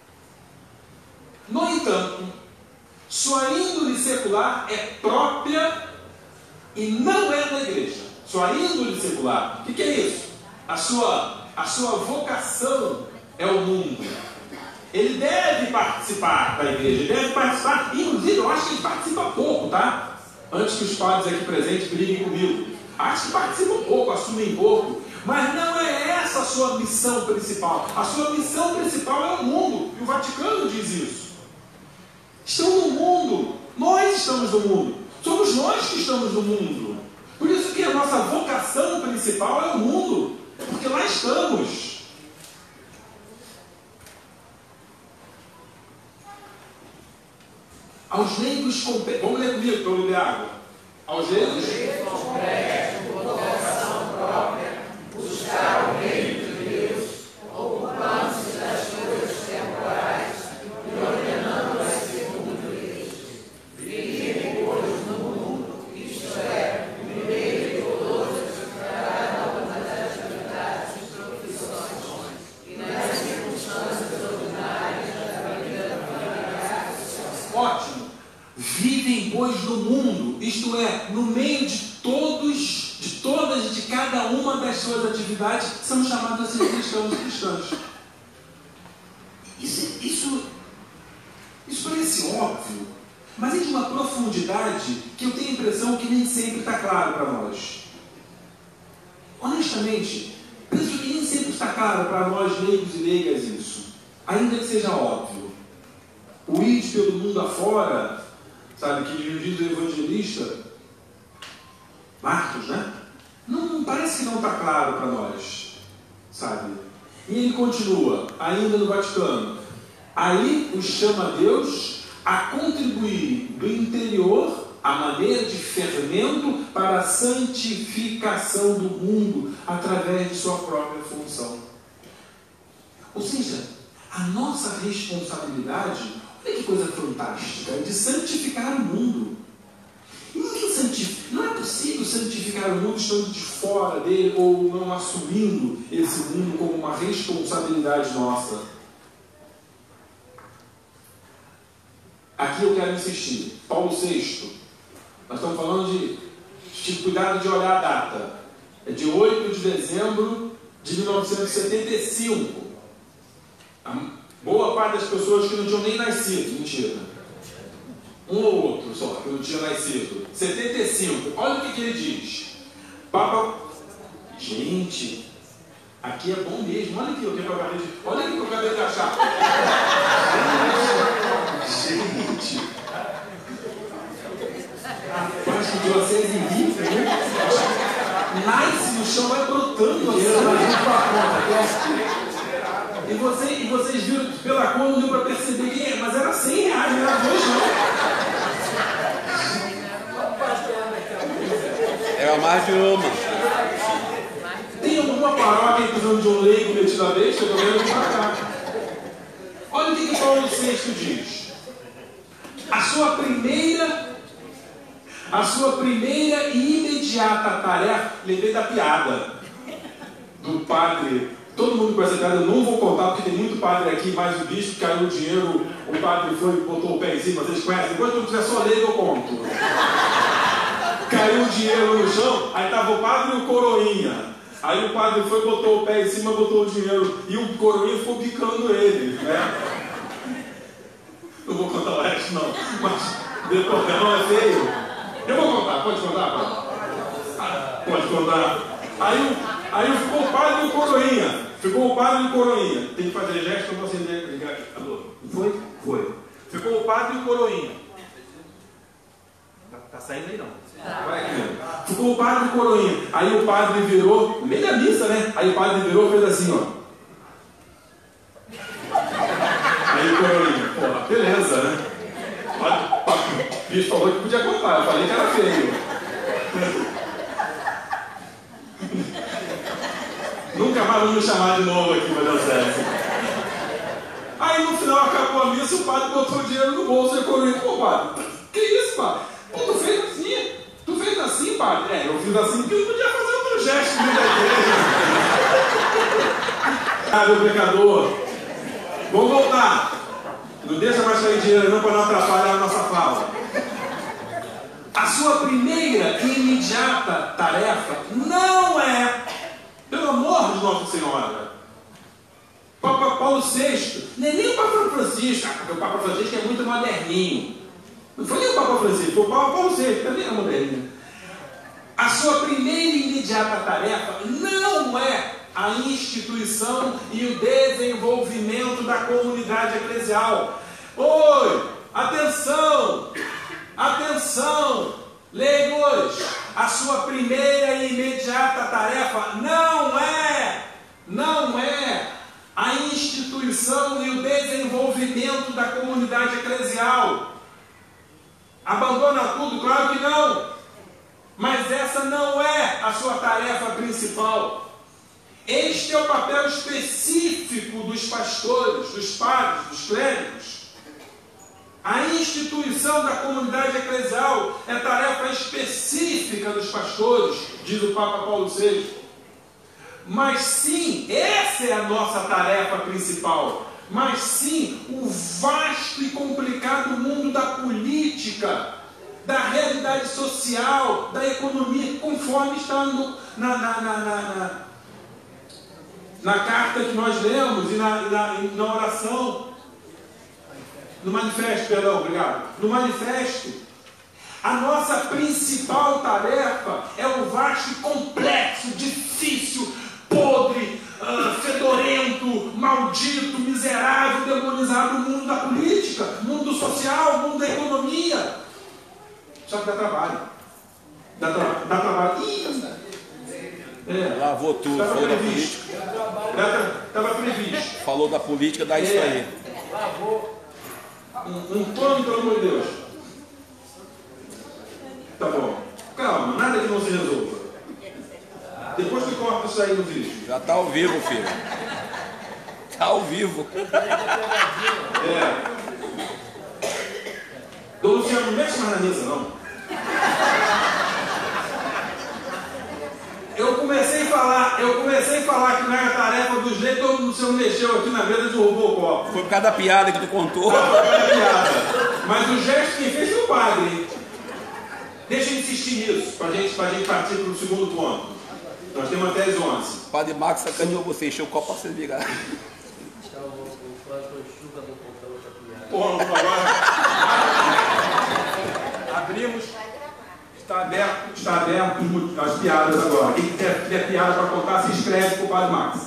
No entanto, sua índole secular é própria e não é da igreja. Sua índole secular, o que, que é isso? A sua, a sua vocação é o mundo. Ele deve participar da igreja, ele deve participar, inclusive eu acho que ele participa pouco, tá? Antes que os padres aqui presentes briguem comigo. Acho que participa pouco, assumem pouco, mas não é essa a sua missão principal. A sua missão principal é o mundo, e o Vaticano diz isso. Estão no mundo, nós estamos no mundo, somos nós que estamos no mundo. Por isso que a nossa vocação principal é o mundo, porque lá estamos. Aos leigos compete. Vamos ler comigo para eu beber água. Aos leigos compete vocação própria, buscar o reino de Deus, ocupar Isto é, no meio de todos, de todas, de cada uma das suas atividades, são chamados a ser cristãos e cristãs. Isso, isso, isso parece óbvio, mas é de uma profundidade que eu tenho a impressão que nem sempre está claro para nós. Honestamente, penso que nem sempre está claro para nós, leigos e leigas, isso. Ainda que seja óbvio. O id pelo mundo afora, sabe, que diz o evangelista, Marcos, né? Não, parece que não está claro para nós, sabe? E ele continua, ainda no Vaticano. Aí os chama Deus a contribuir do interior a maneira de fermento para a santificação do mundo através de sua própria função. Ou seja, a nossa responsabilidade, olha que coisa fantástica, é de santificar o mundo. Ninguém santifica, não é possível santificar o mundo estando de fora dele ou não assumindo esse mundo como uma responsabilidade nossa. Aqui eu quero insistir. Paulo sexto. Nós estamos falando de, de cuidado de olhar a data. É de oito de dezembro de mil novecentos e setenta e cinco. A boa parte das pessoas que não tinham nem nascido. Mentira. Um ou outro só que não tinha nascido. setenta e cinco. Olha o que, que ele diz. Papa... Gente, aqui é bom mesmo. Olha aqui o que eu acabei de... Olha aqui o que eu acabei de achar. Gente, a parte de vocês irrita, né? Nasce no chão, vai brotando assim. E, você, e vocês viram, pela cor não deu para perceber quem é, mas era cem reais, não era dois não. Era mais de uma. Tem alguma paróquia precisando de um leigo metido a besta? Eu também vou pra cá. Olha o que, que Paulo sexto diz. A sua primeira, a sua primeira e imediata tarefa, lembrei da piada do padre, todo mundo conhece a piada, eu não vou contar porque tem muito padre aqui, mas o bicho caiu o dinheiro, o padre foi e botou o pé em cima, vocês conhecem? Depois quando tiver só ler eu conto. Caiu o dinheiro no chão, aí estava o padre e o coroinha. Aí o padre foi, botou o pé em cima, botou o dinheiro, e o coroinha ficou bicando ele, né? Não vou contar o resto, não. Mas depois não é feio. Eu vou contar, pode contar, pai? Pode contar. Aí, aí ficou o padre e o coroinha. Ficou o padre e o coroinha. Tem que fazer gesto para você ligar aqui. Alô? Foi? Foi. Ficou o padre e o coroinha. Tá, tá saindo aí não. Vai aqui. Ficou o padre e o coroinha. Aí o padre virou, no meio da missa, né? Aí o padre virou e fez assim, ó. Aí o coroinha, pô, beleza, né? O bicho falou que podia contar, eu falei que era feio. Nunca mais vamos me chamar de novo aqui, vai dar certo. Aí no final acabou a missa, o padre botou o dinheiro no bolso e o coroinha, pô, padre, que isso, padre? Pô, tu fez assim? Tu fez assim, padre? É, eu fiz assim porque eu não podia fazer outro gesto no meio da igreja. Ah, meu pecador. Vamos voltar. Não deixa mais cair dinheiro não para não atrapalhar a nossa fala. A sua primeira e imediata tarefa não é, pelo amor de Nossa Senhora, Papa Paulo sexto, não é nem o Papa Francisco, porque o Papa Francisco é muito moderninho. Não foi nem o Papa Francisco, foi o Papa Paulo sexto, também é moderninho. A sua primeira e imediata tarefa não é a instituição e o desenvolvimento da comunidade eclesial. Oi, atenção, atenção, leigos, a sua primeira e imediata tarefa não é, não é a instituição e o desenvolvimento da comunidade eclesial. Abandona tudo? Claro que não, mas essa não é a sua tarefa principal. Este é o papel específico dos pastores, dos padres, dos clérigos. A instituição da comunidade eclesial é tarefa específica dos pastores, diz o Papa Paulo sexto. Mas sim, essa é a nossa tarefa principal. Mas sim, o vasto e complicado mundo da política, da realidade social, da economia, conforme está no, na, na, na, na, na, na carta que nós lemos e na, na, na oração, no manifesto, perdão, obrigado, no manifesto. A nossa principal tarefa é o vasto, complexo, difícil, podre, uh, fedorento, maldito, miserável, demonizado mundo da política, mundo social, mundo da economia. Só que dá trabalho. Dá, tra dá trabalho. Ih, é. Lavou tudo, Tava falou previsto. da política. Estava previsto. Falou da política, dá isso É. aí. Um, um plano, pelo amor de Deus. Tá bom. Calma, nada que não se resolva. Depois que corta isso aí no vídeo. Já tá ao vivo, filho. Tá ao vivo. É. Dom Luciano, não mexe mais na mesa, não. Eu comecei a falar, eu comecei a falar que não era tarefa dos leitos, todo mundo se mexeu aqui na mesa e derrubou o copo. Foi por causa da piada que tu contou. Foi por causa da piada. Mas o gesto quem fez foi o padre, hein? Deixa eu insistir nisso, para gente, a gente partir para o segundo ponto. Nós temos até as onze. O padre Marcos sacaneou você, encheu o copo para você virar. Porra, agora. Abrimos. Está aberto, está aberto as piadas agora. Quem tiver, tiver piada para contar, se inscreve para o padre Marcos.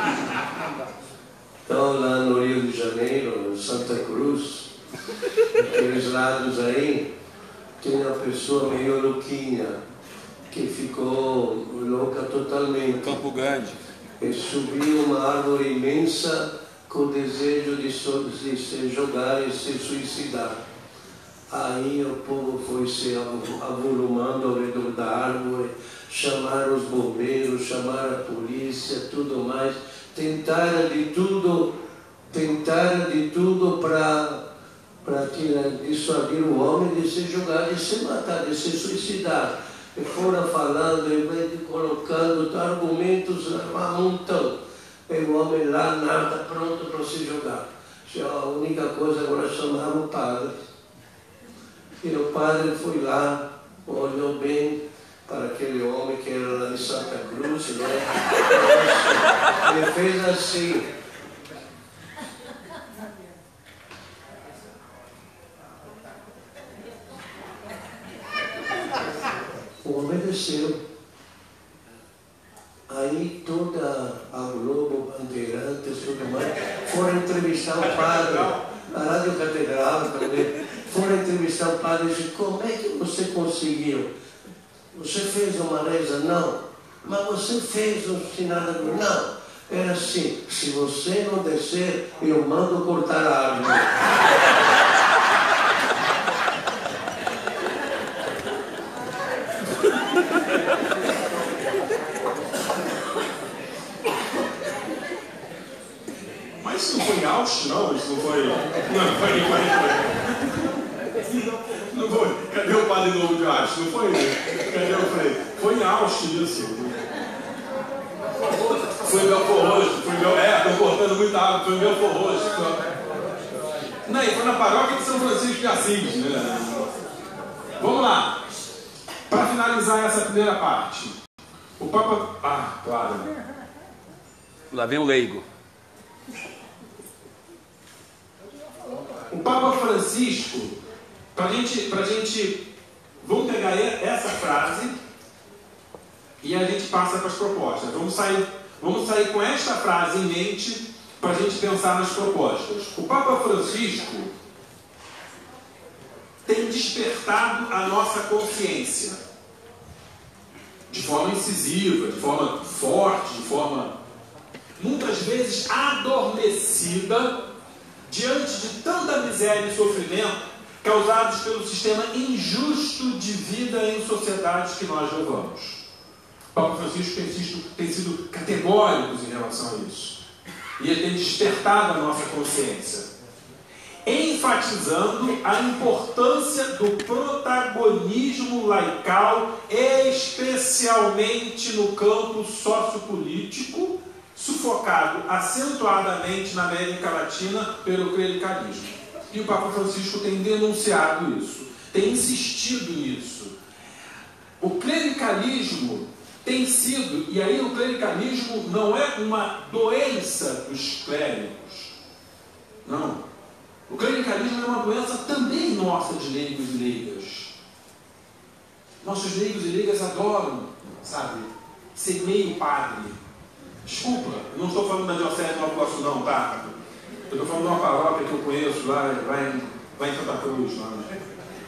Então, lá no Rio de Janeiro, Santa Cruz, aqueles lados aí, tem uma pessoa meio louquinha, que ficou louca totalmente. Campo Grande. E subiu uma árvore imensa com o desejo de, so de se jogar e se suicidar. Aí o povo foi se avolumando ao redor da árvore, chamaram os bombeiros, chamaram a polícia, tudo mais. Tentaram de tudo, tentaram de tudo para para dissuadir o homem de se jogar, de se matar, de se suicidar. E foram falando, e colocando argumentos a montão. E o homem lá, nada, pronto para se jogar. A única coisa agora chamaram o padre. E o padre foi lá, olhou bem para aquele homem que era lá de Santa Cruz, né? Ele fez assim. O homem desceu. Aí toda a Globo, Bandeirantes, tudo mais, foram entrevistar o padre, a Rádio Catedral também, foram entrevistar o padre e disse, como é que você conseguiu? Você fez uma reza? Não. Mas você fez um sinal da cruz? Não. Era assim, se você não descer, eu mando cortar a árvore. Mas isso não foi em Austin, não? Isso não foi... Não, foi, foi, foi. Não foi. Cadê o padre novo de Austin? Não foi? Cadê o Frei? Foi em Austin isso. Foi meu forrojo. Foi meu... É, tô cortando muita água. Foi meu forrojo. Não, e foi na paróquia de São Francisco de Assis, né? Vamos lá. Para finalizar essa primeira parte. O Papa... Ah, claro. Lá vem o leigo. O Papa Francisco, para gente, pra gente, vamos pegar essa frase e a gente passa para as propostas. Vamos sair, vamos sair com esta frase em mente para a gente pensar nas propostas. O Papa Francisco tem despertado a nossa consciência de forma incisiva, de forma forte, de forma muitas vezes adormecida diante de tanta miséria e sofrimento causados pelo sistema injusto de vida em sociedades que nós levamos. O Papa Francisco tem sido, tem sido categórico em relação a isso. E ele tem despertado a nossa consciência, enfatizando a importância do protagonismo laical, especialmente no campo sociopolítico, sufocado acentuadamente na América Latina pelo clericalismo. E o Papa Francisco tem denunciado isso. tem insistido nisso. O clericalismo tem sido, e aí o clericalismo não é uma doença dos clérigos. Não. O clericalismo é uma doença também nossa de leigos e leigas. Nossos leigos e leigas adoram, sabe, ser meio padre. Desculpa, eu não estou falando da diocese de Nova Iguaçu não, tá? Eu estou falando de uma paróquia que eu conheço lá, lá em, lá em Santa Cruz. Lá, né?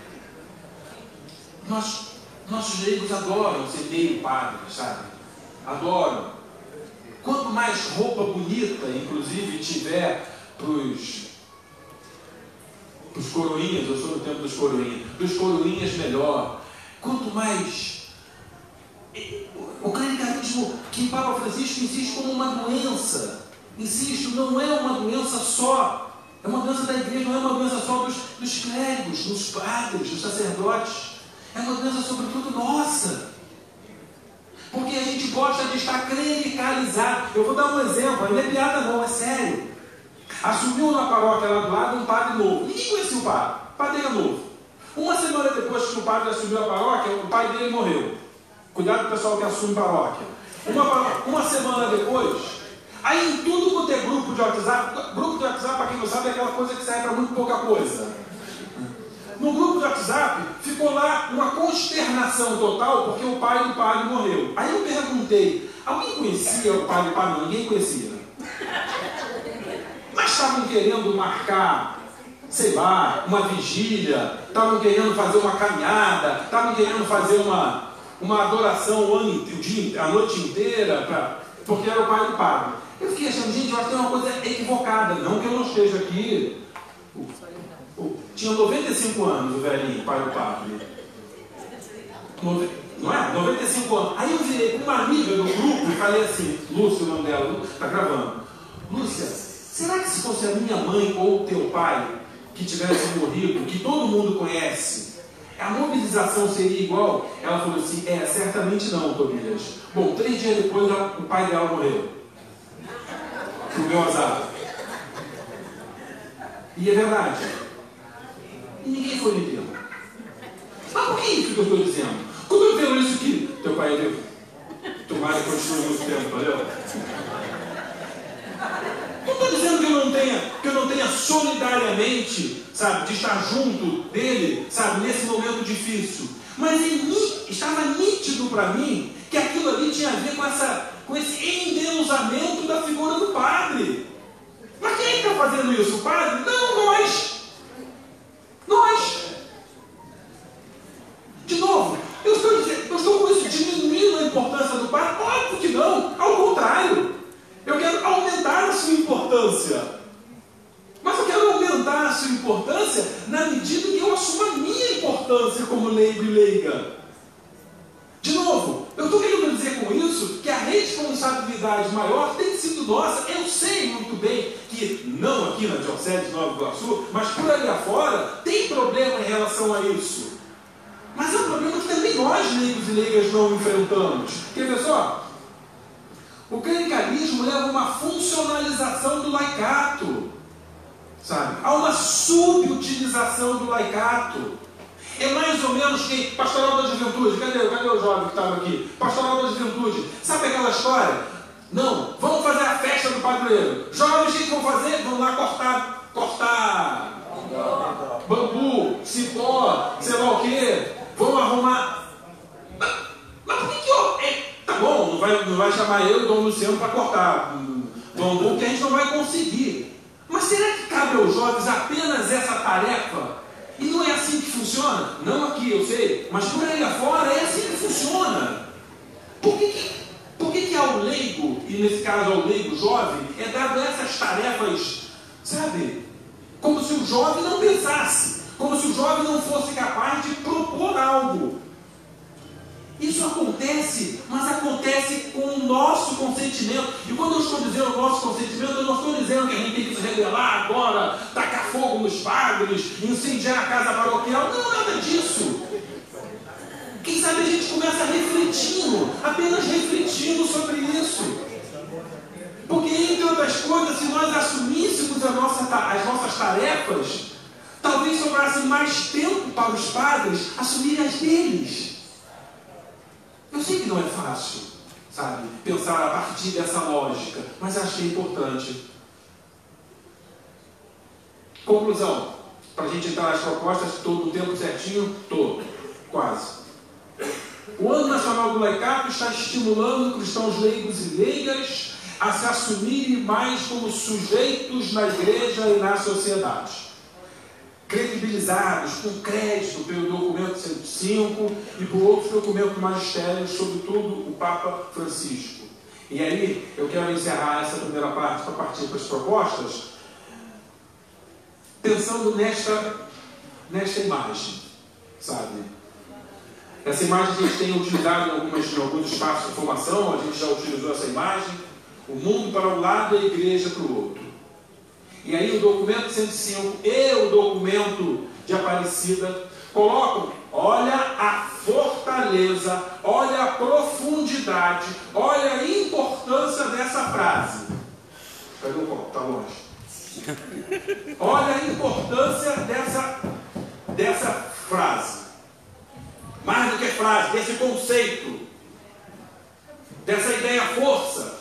Nós, nossos leigos adoram ser meio padre, sabe? Adoram. Quanto mais roupa bonita, inclusive, tiver para os os coroinhas, eu sou no tempo dos coroinhas, dos coroinhas melhor. Quanto mais... O clericalismo que o Papa Francisco insiste como uma doença, insisto, não é uma doença só, é uma doença da igreja, não é uma doença só dos, dos clérigos, dos padres, dos sacerdotes, é uma doença sobretudo nossa. Porque a gente gosta de estar clericalizado. Eu vou dar um exemplo, não é piada não, é sério. Assumiu na paróquia lá do lado um padre novo. Ninguém conhecia o padre. O padre era novo. Uma semana depois que o padre assumiu a paróquia, o pai dele morreu. Cuidado com o pessoal que assume paróquia. Uma, uma semana depois, aí em tudo quanto é grupo de WhatsApp, grupo de WhatsApp, para quem não sabe, é aquela coisa que serve para muito pouca coisa. No grupo de WhatsApp, ficou lá uma consternação total, porque o pai do padre morreu. Aí eu perguntei, alguém conhecia o pai do padre? Não, ninguém conhecia. Mas estavam querendo marcar, sei lá, uma vigília, estavam querendo fazer uma caminhada, estavam querendo fazer uma, uma adoração o ano, o dia, a noite inteira, pra, porque era o pai do padre. Eu fiquei achando, gente, eu acho que tem uma coisa equivocada. Não que eu não esteja aqui. O, o, tinha noventa e cinco anos o velhinho, pai do padre. Nove, não é? noventa e cinco anos. Aí eu virei com uma amiga do grupo e falei assim, Lúcia, o nome dela, está gravando. Lúcia, será que se fosse a minha mãe ou o teu pai que tivesse morrido, que todo mundo conhece, a mobilização seria igual? Ela falou assim, é, certamente não, Tobias. Bom, três dias depois ela, o pai dela morreu. Pro meu azar. E é verdade. E ninguém foi me ver. Mas por que isso que eu estou dizendo? Quando eu vejo isso aqui, teu pai é vivo. Tomara que continue muito tempo, valeu? Não estou dizendo que eu não tenha, que eu não tenha solidariamente, sabe, de estar junto dele, sabe, nesse momento difícil. Mas em, estava nítido para mim que aquilo ali tinha a ver com, essa, com esse endeusamento da figura do padre. Mas quem é que está fazendo isso? O padre? Não, nós. Nós. De novo, eu estou, dizendo, eu estou com isso diminuindo a importância do padre? Óbvio que não, ao contrário. Eu quero aumentar a sua importância. Mas eu quero aumentar a sua importância na medida que eu assumo a minha importância como leigo e leiga. De novo, eu estou querendo dizer com isso que a responsabilidade maior tem sido nossa. Eu sei muito bem que, não aqui na Diocese de Nova Iguaçu, mas por aí afora, tem problema em relação a isso. Mas é um problema que também nós, leigos e leigas, não enfrentamos. Quer ver só? O clericalismo leva a uma funcionalização do laicato, sabe? Há uma subutilização do laicato. É mais ou menos que pastoral da juventude. Cadê, cadê o jovem que estava aqui? Pastoral da juventude. Sabe aquela história? Não, vamos fazer a festa do padroeiro. Jovens, o que vão fazer? Vão lá cortar, cortar bambu, cipó, sei lá o quê. Vão arrumar. Mas, mas por que que eu... É, tá bom, não vai, não vai chamar eu e o Dom Luciano para cortar bambu, que a gente não vai conseguir. Mas será que cabe aos jovens apenas essa tarefa? E não é assim que funciona? Não aqui, eu sei, mas por aí afora é assim que funciona. Por que que, por que que ao leigo, e nesse caso ao leigo jovem, é dado essas tarefas, sabe? Como se o jovem não pensasse, como se o jovem não fosse capaz de propor algo. Isso acontece, mas acontece com o nosso consentimento. E quando eu estou dizendo o nosso consentimento, eu não estou dizendo que a gente tem que se rebelar agora, tacar fogo nos padres, incendiar a casa paroquial. Não, nada disso. Quem sabe a gente começa refletindo, apenas refletindo sobre isso. Porque, entre outras coisas, se nós assumíssemos a nossa, as nossas tarefas, talvez sobrasse mais tempo para os padres assumirem as deles. Eu sei que não é fácil, sabe, pensar a partir dessa lógica, mas acho que é importante. Conclusão, para a gente entrar nas propostas, todo o tempo certinho? Todo, quase. O Ano Nacional do Laicato está estimulando cristãos leigos e leigas a se assumirem mais como sujeitos na igreja e na sociedade, credibilizados com crédito pelo documento cento e cinco e por outros documentos magistérios, sobretudo o Papa Francisco. E aí, eu quero encerrar essa primeira parte para partir para as propostas, pensando nesta, nesta imagem, sabe? Essa imagem a gente tem utilizado em, algumas, em alguns espaços de formação, a gente já utilizou essa imagem, o mundo para um lado e a igreja para o outro. E aí o documento cento e cinco e o documento de Aparecida colocam, olha a fortaleza, olha a profundidade, olha a importância dessa frase. Cadê o copo? Está longe. Olha a importância dessa, dessa frase. Mais do que frase, desse conceito, dessa ideia força.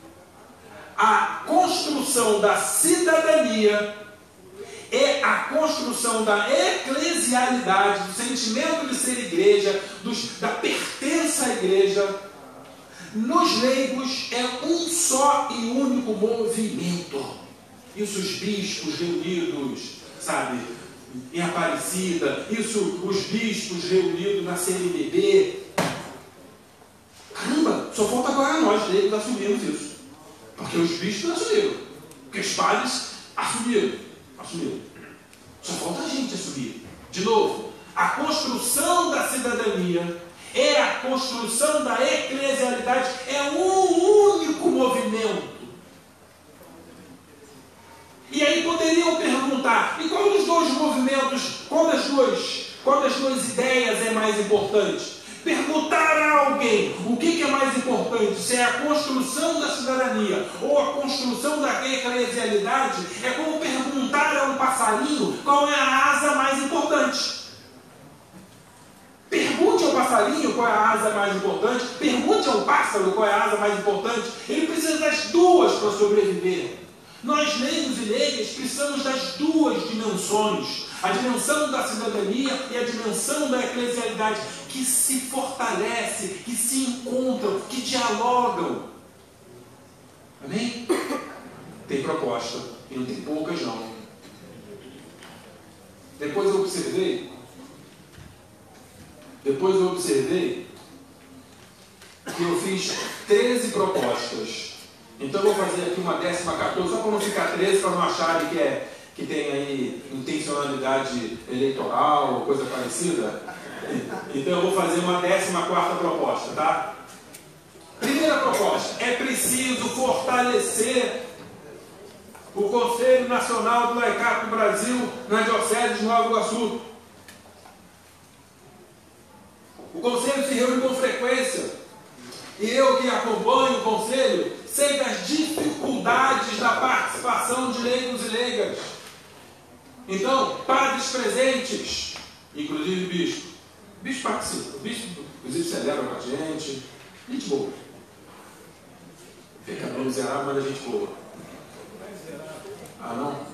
A construção da cidadania é a construção da eclesialidade, do sentimento de ser igreja, dos, da pertença à igreja. Nos leigos é um só e único movimento. Isso os bispos reunidos, sabe, em Aparecida, isso os bispos reunidos na C N B B. Caramba, só falta agora nós, leigos, assumirmos isso. Porque os bispos assumiram, porque os padres assumiram, assumiram. Só falta a gente assumir. De novo, a construção da cidadania é a construção da eclesialidade, é um único movimento. E aí poderiam perguntar, e qual dos dois movimentos, qual das duas, qual das duas ideias é mais importante? Perguntar a alguém o que é mais importante, se é a construção da cidadania ou a construção da eclesialidade, é como perguntar a um passarinho qual é a asa mais importante. Pergunte ao passarinho qual é a asa mais importante, pergunte ao pássaro qual é a asa mais importante, ele precisa das duas para sobreviver. Nós, leigos e leigas, precisamos das duas dimensões, a dimensão da cidadania e a dimensão da eclesialidade, que se fortalecem, que se encontram, que dialogam. Amém? Tem proposta, e não tem poucas não. Depois eu observei, depois eu observei que eu fiz treze propostas. Então eu vou fazer aqui uma décima quatorze, só para não ficar treze, para não acharem que, é, que tem aí intencionalidade eleitoral ou coisa parecida. Então eu vou fazer uma décima quarta proposta, tá? Primeira proposta, é preciso fortalecer o Conselho Nacional do Laicato do Brasil na Diocese de Nova Iguaçu. O Conselho se reúne com frequência. E eu que acompanho o Conselho, sei das dificuldades da participação de leigos e leigas. Então, padres presentes, inclusive bispo. Bispo participa, bispo, inclusive, celebra com a gente. Gente boa. Pecador miserável, mas a gente boa. Ah, não?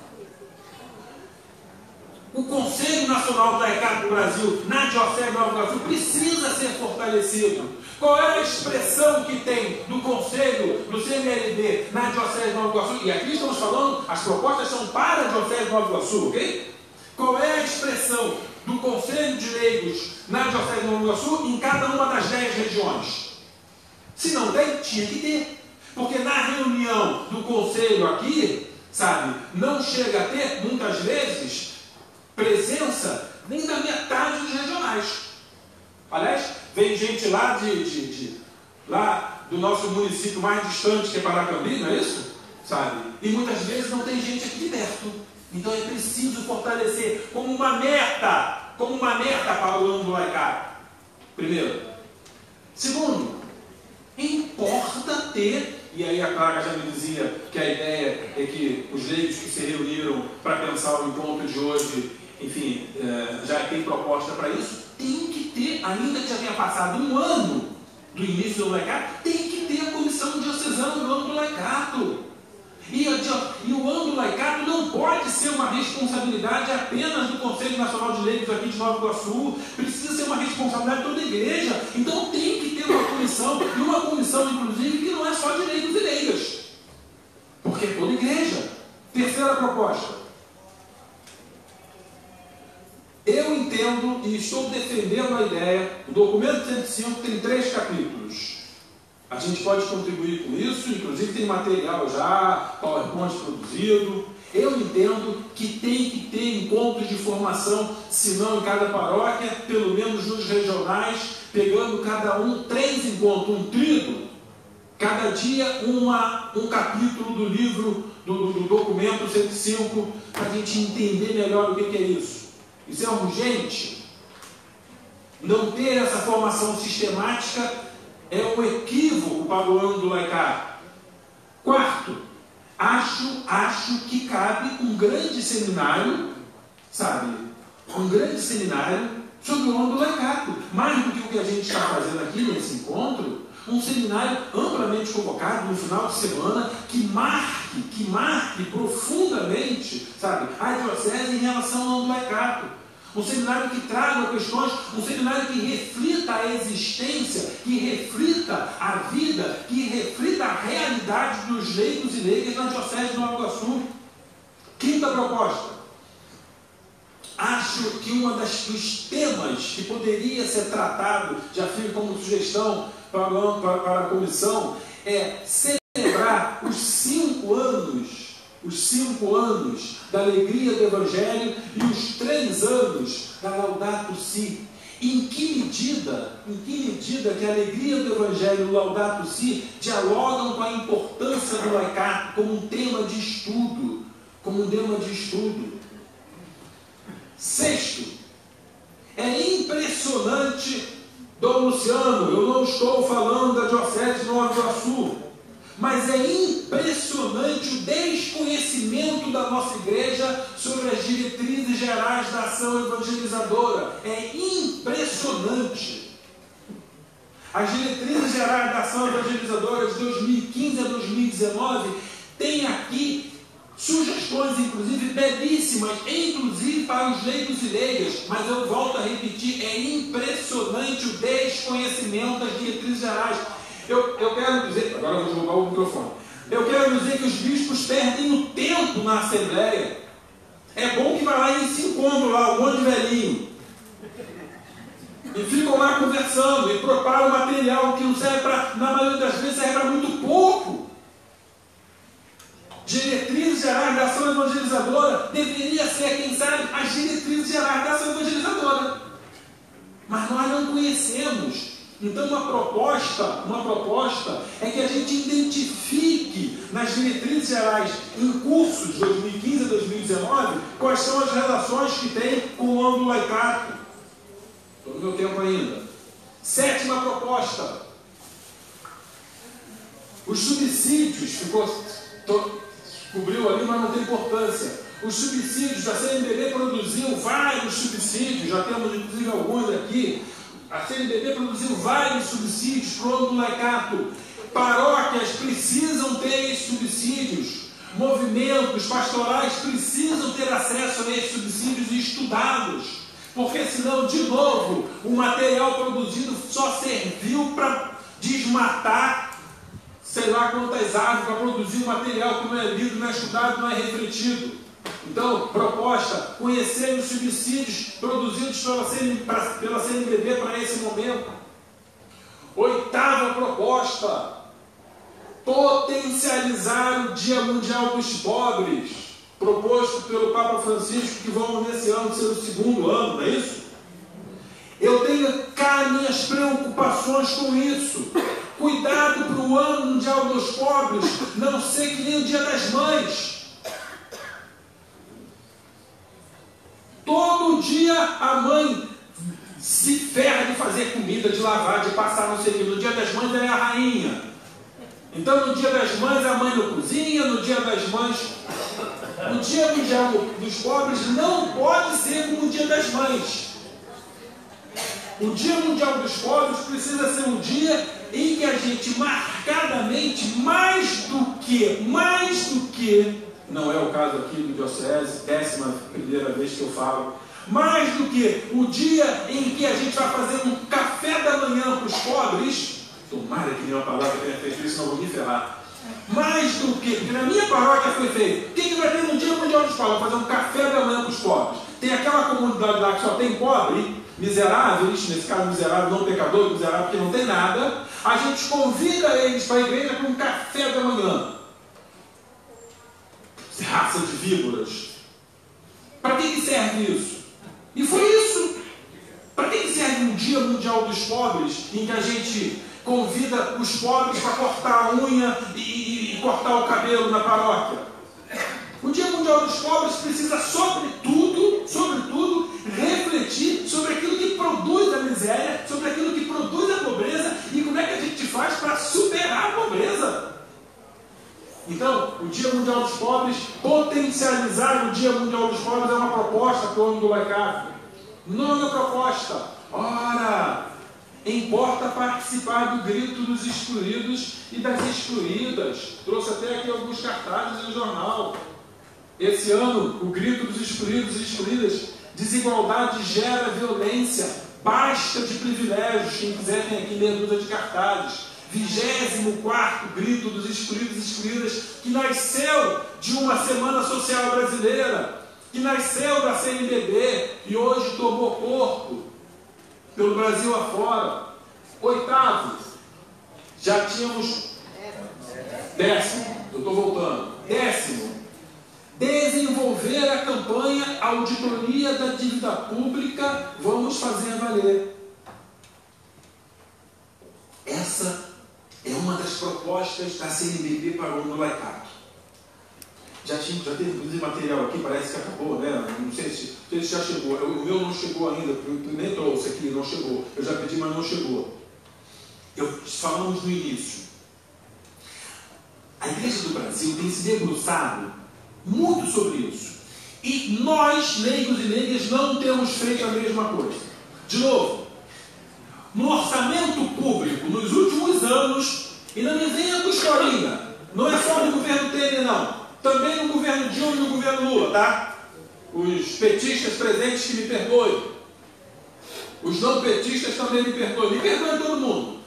O Conselho Nacional do Laicato do Brasil, na Diocese de Nova Iguaçu, precisa ser fortalecido. Qual é a expressão que tem do Conselho, do C N L B, na Diocese de Nova Iguaçu? E aqui estamos falando, as propostas são para a Diocese de Nova Iguaçu, ok? Qual é a expressão do Conselho de Leigos na Diocese de Nova Iguaçu em cada uma das dez regiões? Se não tem, tinha que ter. Porque na reunião do Conselho aqui, sabe, não chega a ter, muitas vezes, presença nem da metade dos regionais. Aliás, vem gente lá, de, de, de, lá do nosso município mais distante, que é Paracambi, não é isso? Sabe? E muitas vezes não tem gente aqui de perto. Então é preciso fortalecer como uma meta, como uma meta para o ano do laicato. Primeiro. Segundo, importa ter, e aí a Clara já me dizia que a ideia é que os leigos que se reuniram para pensar o encontro de hoje enfim, é, já tem proposta para isso, tem que ter, ainda que já tenha passado um ano do início do laicato, tem que ter a comissão diocesana do ano do laicato. E, a, e o ano do laicato não pode ser uma responsabilidade apenas do Conselho Nacional de Leigos aqui de Nova Iguaçu, precisa ser uma responsabilidade de toda a igreja. Então tem que ter uma comissão, e uma comissão, inclusive, que não é só de leigos e leigas, porque é toda a igreja. Terceira proposta. Eu entendo e estou defendendo a ideia, o documento cento e cinco tem três capítulos. A gente pode contribuir com isso, inclusive tem material já, PowerPoint produzido. Eu entendo que tem que ter encontros de formação, se não em cada paróquia, pelo menos nos regionais, pegando cada um três encontros, um tríduo, cada dia uma, um capítulo do livro, do, do, do documento cento e cinco, para a gente entender melhor o que, que é isso. Isso é urgente. Não ter essa formação sistemática é um equívoco para o ano do laicato. Quarto, acho, acho que cabe um grande seminário, sabe? Um grande seminário sobre o ano do laicato. Mais do que o que a gente está fazendo aqui nesse encontro, um seminário amplamente convocado no final de semana que marque, que marque profundamente, sabe, a diocese em relação ao ano do laicato. Um seminário que traga questões, um seminário que reflita a existência, que reflita a vida, que reflita a realidade dos leigos e leigas na diocese de Nova Iguaçu. Quinta proposta. Acho que um dos temas que poderia ser tratado, já fico como sugestão para, para, para a comissão, é celebrar os cinco anos os cinco anos da alegria do Evangelho e os três anos da Laudato Si. Em que medida, em que medida que a alegria do Evangelho e o Laudato Si dialogam com a importância do laicato como um tema de estudo, como um tema de estudo. Sexto, é impressionante, Dom Luciano, eu não estou falando da Diocese de Nova Iguaçu, mas é impressionante o desconhecimento da nossa igreja sobre as diretrizes gerais da ação evangelizadora. É impressionante. As diretrizes gerais da ação evangelizadora de dois mil e quinze a dois mil e dezenove têm aqui sugestões, inclusive, belíssimas, inclusive para os leigos e leigas, mas eu volto a repetir, é impressionante o desconhecimento das diretrizes gerais. Eu, eu quero dizer, agora eu vou jogar o microfone, eu quero dizer que os bispos perdem o tempo na Assembleia. É bom que vai lá e se encontram lá, um monte de velhinho, e ficam lá conversando, e preparam material que não serve para, na maioria das vezes, serve para muito pouco. Diretrizes gerais da ação evangelizadora deveria ser, quem sabe, as diretrizes gerais da ação evangelizadora. Mas nós não conhecemos. Então uma proposta, uma proposta é que a gente identifique nas diretrizes gerais em cursos de dois mil e quinze a dois mil e dezenove quais são as relações que tem com o ano do laicato. Estou no meu tempo ainda. Sétima proposta. Os subsídios, ficou, tô, cobriu ali, mas não tem importância. Os subsídios, a C N B B produziu vários subsídios, já temos inclusive alguns aqui. A C N B B produziu vários subsídios para o ano do laicato. Paróquias precisam ter esses subsídios. Movimentos pastorais precisam ter acesso a esses subsídios e estudá-los. Porque senão, de novo, o material produzido só serviu para desmatar, sei lá quantas árvores, para produzir um material que não é lido, não é estudado, não é refletido. Então, proposta, conhecer os subsídios produzidos pela C N B B para esse momento. Oitava proposta, potencializar o Dia Mundial dos Pobres, proposto pelo Papa Francisco, que vamos nesse ano ser o segundo ano, não é isso? Eu tenho cá minhas preocupações com isso. Cuidado para o ano mundial dos pobres não ser que nem o Dia das Mães. Todo dia a mãe se ferra de fazer comida, de lavar, de passar não sei o que. No Dia das Mães ela é a rainha. Então no Dia das Mães a mãe não cozinha, no Dia das Mães O Dia Mundial dos Pobres não pode ser como o Dia das Mães. O Dia Mundial dos Pobres precisa ser um dia em que a gente marcadamente, mais do que, mais do que, não é o caso aqui do Diocese, décima primeira vez que eu falo, mais do que o dia em que a gente vai fazer um café da manhã para os pobres, tomara que nenhuma palavra tenha feito isso, não vou me ferrar. Mais do que, porque na minha paróquia foi feito, o que, que vai ter no Dia Mundial dos Pobres? Fazer um café da manhã para os pobres. Tem aquela comunidade lá que só tem pobre, miseráveis, nesse caso miserável, não pecador, miserável porque não tem nada. A gente convida eles para a igreja para um café da manhã. Raça de víboras. Para que, que serve isso? E foi isso. Para que, que serve um Dia Mundial dos Pobres em que a gente convida os pobres para cortar a unha e, e, e cortar o cabelo na paróquia? O Dia Mundial dos Pobres precisa, sobretudo, sobretudo, refletir sobre aquilo que produz a miséria, sobre aquilo que produz a pobreza e como é que a gente faz para superar a pobreza. Então, o Dia Mundial dos Pobres, potencializar o Dia Mundial dos Pobres é uma proposta para o ano do laicato. Nona proposta. Ora, importa participar do grito dos excluídos e das excluídas. Trouxe até aqui alguns cartazes no jornal. Esse ano, o grito dos excluídos e excluídas: desigualdade gera violência, basta de privilégios. Quem quiser tem aqui meia dúzia de cartazes. vigésimo quarto grito dos excluídos e excluídas, que nasceu de uma Semana Social Brasileira, que nasceu da C N B B e hoje tomou corpo pelo Brasil afora. Oitavo, já tínhamos décimo, eu estou voltando, décimo, desenvolver a campanha Auditoria da Dívida Pública, vamos fazer valer. Essa é uma das propostas da C N B B para o ano do laicato. Já, tinha, já teve inclusive material aqui, parece que acabou, né? Não sei se, não sei se já chegou. O meu não chegou ainda, eu nem trouxe aqui, não chegou. Eu já pedi, mas não chegou. Eu, falamos no início. A Igreja do Brasil tem se debruçado muito sobre isso. E nós, leigos e leigas, não temos feito a mesma coisa. De novo, no orçamento público, nos últimos anos, e não me venha com historinha, não é só no governo Temer, não. Também no governo Dilma e no governo Lula, tá? Os petistas presentes que me perdoem. Os não petistas também me perdoem. Me perdoem todo mundo.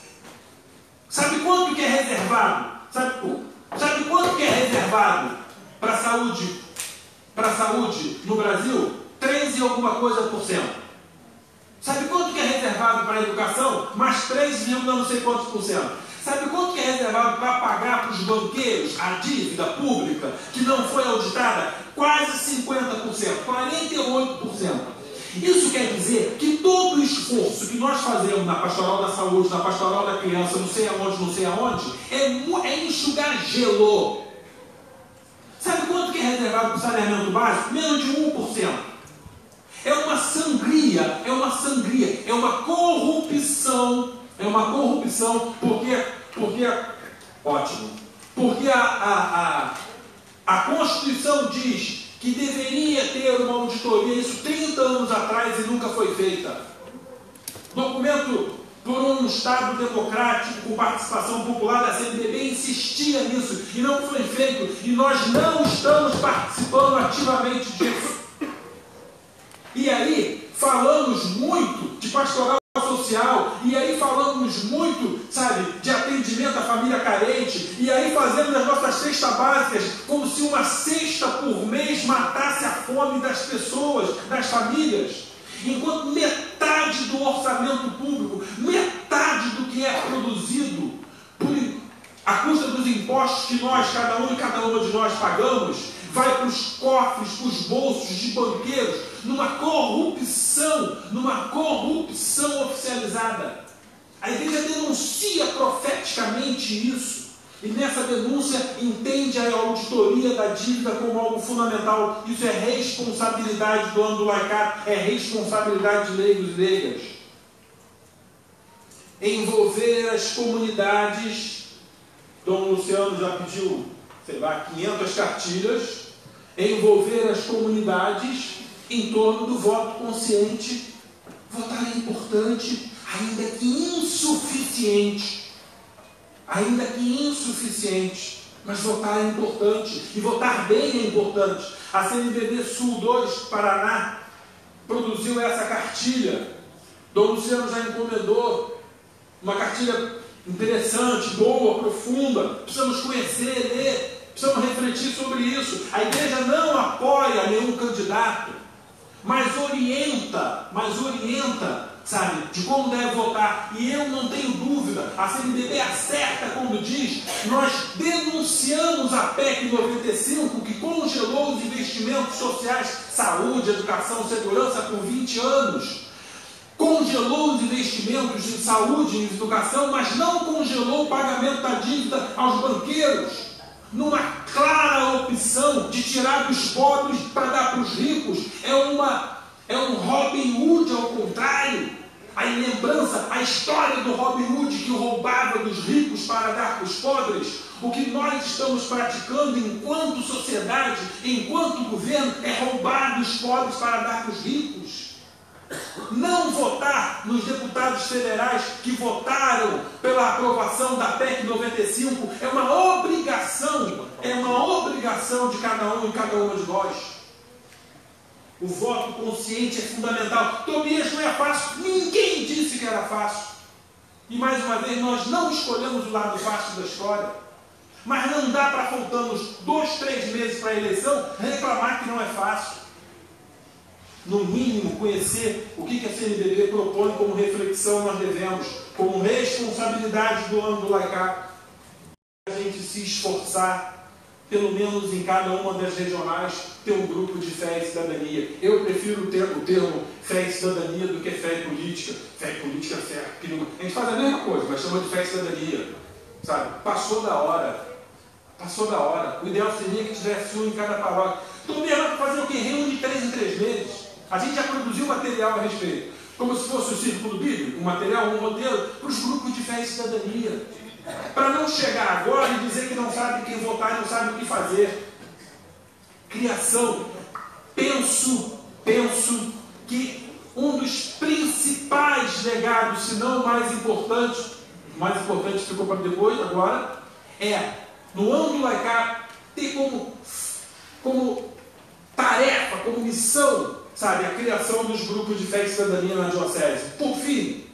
Sabe quanto que é reservado? Sabe, sabe quanto que é reservado para a saúde, para a saúde no Brasil? treze e alguma coisa por cento. Sabe quanto que é reservado para a educação? Mais três, não sei quantos por cento. Sabe quanto que é reservado para pagar para os banqueiros a dívida pública que não foi auditada? Quase cinquenta por cento, quarenta e oito por cento. Isso quer dizer que todo o esforço que nós fazemos na pastoral da saúde, na pastoral da criança, não sei aonde, não sei aonde, é, é enxugar gelo. Sabe quanto que é reservado para o saneamento básico? Menos de um por cento. É uma sangria, é uma sangria, é uma corrupção, é uma corrupção, porque, porque ótimo, porque a, a, a, a Constituição diz que deveria ter uma auditoria, isso trinta anos atrás e nunca foi feita. Documento por um Estado democrático com participação popular da C N B B insistia nisso e não foi feito, e nós não estamos participando ativamente disso. E aí falamos muito de pastoral social, e aí falamos muito, sabe, de atendimento à família carente, e aí fazemos as nossas cestas básicas como se uma cesta por mês matasse a fome das pessoas, das famílias, enquanto metade do orçamento público, metade do que é produzido por, à custa dos impostos que nós, cada um e cada uma de nós pagamos, vai para os cofres, para os bolsos de banqueiros, numa corrupção, numa corrupção oficializada. A igreja denuncia profeticamente isso, e nessa denúncia entende a auditoria da dívida como algo fundamental. Isso é responsabilidade do ano do laicato, é responsabilidade de leigos e leigas. Envolver as comunidades. Dom Luciano já pediu sei lá, quinhentas cartilhas, envolver as comunidades em torno do voto consciente. Votar é importante, ainda que insuficiente. Ainda que insuficiente. Mas votar é importante. E votar bem é importante. A C N B B Sul dois, Paraná, produziu essa cartilha. Dom Luciano já encomendou. Uma cartilha interessante, boa, profunda. Precisamos conhecer, ler. Precisamos refletir sobre isso. A igreja não apoia nenhum candidato, mas orienta, mas orienta, sabe, de como deve votar. E eu não tenho dúvida, a C N B B acerta quando diz: nós denunciamos a P E C noventa e cinco, que congelou os investimentos sociais, saúde, educação, segurança por vinte anos. Congelou os investimentos em saúde e educação, mas não congelou o pagamento da dívida aos banqueiros, numa clara opção de tirar dos pobres para dar para os ricos. É, uma, é um Robin Hood ao contrário. A lembrança, a história do Robin Hood que roubava dos ricos para dar para os pobres. O que nós estamos praticando enquanto sociedade, enquanto governo, é roubar dos pobres para dar para os ricos. Não votar nos deputados federais que votaram pela aprovação da P E C noventa e cinco é uma obrigação, é uma obrigação de cada um e cada uma de nós. O voto consciente é fundamental. Tobias, não é fácil, ninguém disse que era fácil. E mais uma vez, nós não escolhemos o lado fácil da história. Mas não dá para, faltando dois, três meses para a eleição, reclamar que não é fácil. No mínimo, conhecer o que a C N B B propõe como reflexão nós devemos, como responsabilidade do ano do laicato. A gente se esforçar, pelo menos em cada uma das regionais, ter um grupo de fé e cidadania. Eu prefiro ter o termo fé e cidadania do que fé e política. Fé e política é fé. A gente faz a mesma coisa, mas chama de fé e cidadania. Sabe? Passou da hora. Passou da hora. O ideal seria que tivesse um em cada paróquia. Estou mesmo fazer o que? Reúne de três em três meses. A gente já produziu material a respeito, como se fosse o círculo bíblico, um material, um roteiro, para os grupos de fé e cidadania. Para não chegar agora e dizer que não sabe quem votar e não sabe o que fazer. Criação. Penso, penso que um dos principais legados, se não o mais importante, o mais importante ficou para depois, agora, é, no ano do laicato, ter como, como tarefa, como missão, sabe, a criação dos grupos de fé e cidadania na diocese. Por fim,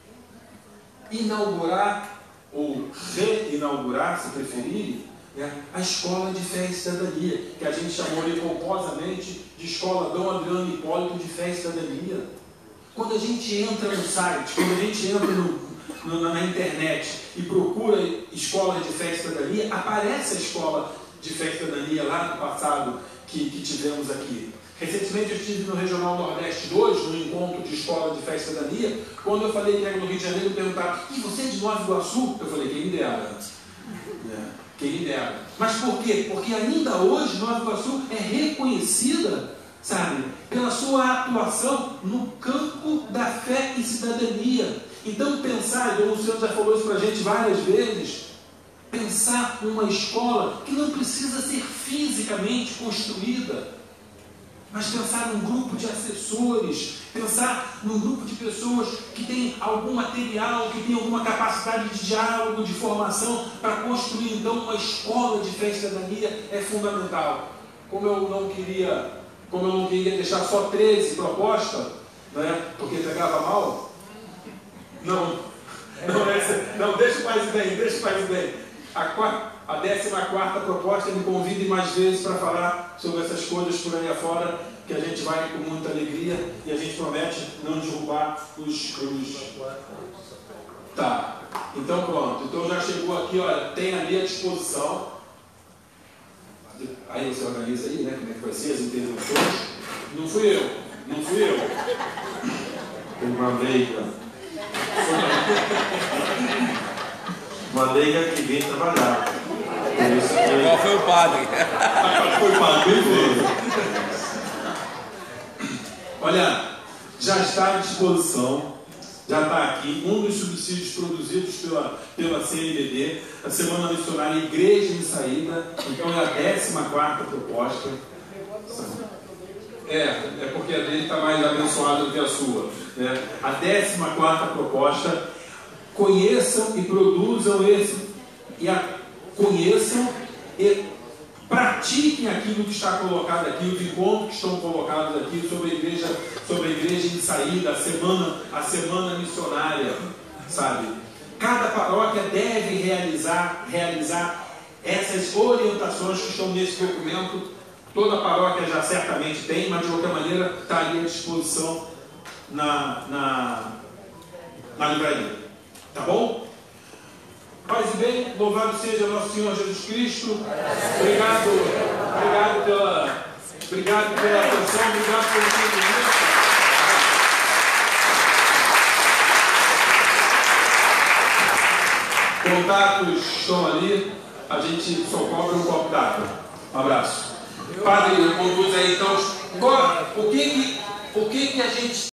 inaugurar, ou reinaugurar, se preferirem, né, a escola de fé e cidadania, que a gente chamou ali pomposamente de Escola Dom Adriano Hipólito de Fé e Cidadania. Quando a gente entra no site, quando a gente entra no, no, na internet e procura Escola de Fé e Cidadania, aparece a Escola de Fé e Cidadania lá no passado que, que tivemos aqui. Recentemente eu estive no Regional Nordeste dois, no encontro de Escola de Fé e Cidadania. Quando eu falei que era no Rio de Janeiro, me perguntaram: e você é de Nova Iguaçu? Eu falei: quem me dera. É, quem me dera. Mas por quê? Porque ainda hoje Nova Iguaçu é reconhecida, sabe, pela sua atuação no campo da fé e cidadania. Então pensar, e o Luciano já falou isso para a gente várias vezes, pensar numa escola que não precisa ser fisicamente construída, mas pensar num grupo de assessores, pensar num grupo de pessoas que tem algum material, que tem alguma capacidade de diálogo, de formação, para construir então uma escola de fé e cidadania é fundamental. Como eu não queria, como eu não queria deixar só treze propostas, né, porque pegava mal, não, não, é, não deixa o país bem, deixa o país bem. A quarta, A décima quarta proposta, me convide mais vezes para falar sobre essas coisas por aí afora, que a gente vai com muita alegria e a gente promete não derrubar os... os... Tá, então pronto. Então já chegou aqui, olha, tem ali à disposição. Aí você organiza aí, né, como é que vai ser as intervenções. Não fui eu, não fui eu. Uma leiga. Uma leiga que vem trabalhar. Qual foi o padre? Foi o padre, olha, já está à disposição já está aqui, um dos subsídios produzidos pela, pela C N B D, a Semana Missionária Igreja em Saída, então é a décima quarta proposta. É, é porque a dele está mais abençoada do que a sua. Né? A décima quarta proposta, conheçam e produzam esse, e a, conheçam e pratiquem aquilo que está colocado aqui, os encontros que estão colocados aqui sobre a igreja, sobre a igreja em saída, a semana, a semana missionária, sabe? Cada paróquia deve realizar, realizar essas orientações que estão nesse documento. Toda paróquia já certamente tem, mas de qualquer maneira está ali à disposição na, na, na livraria. Tá bom? Paz e bem, louvado seja nosso Senhor Jesus Cristo. Obrigado, obrigado pela, obrigado pela atenção, obrigado pelo entendimento. Contatos estão ali, a gente só cobra um copo d'água. Um abraço. Padre, conduz aí então. Agora, o que que, o que que a gente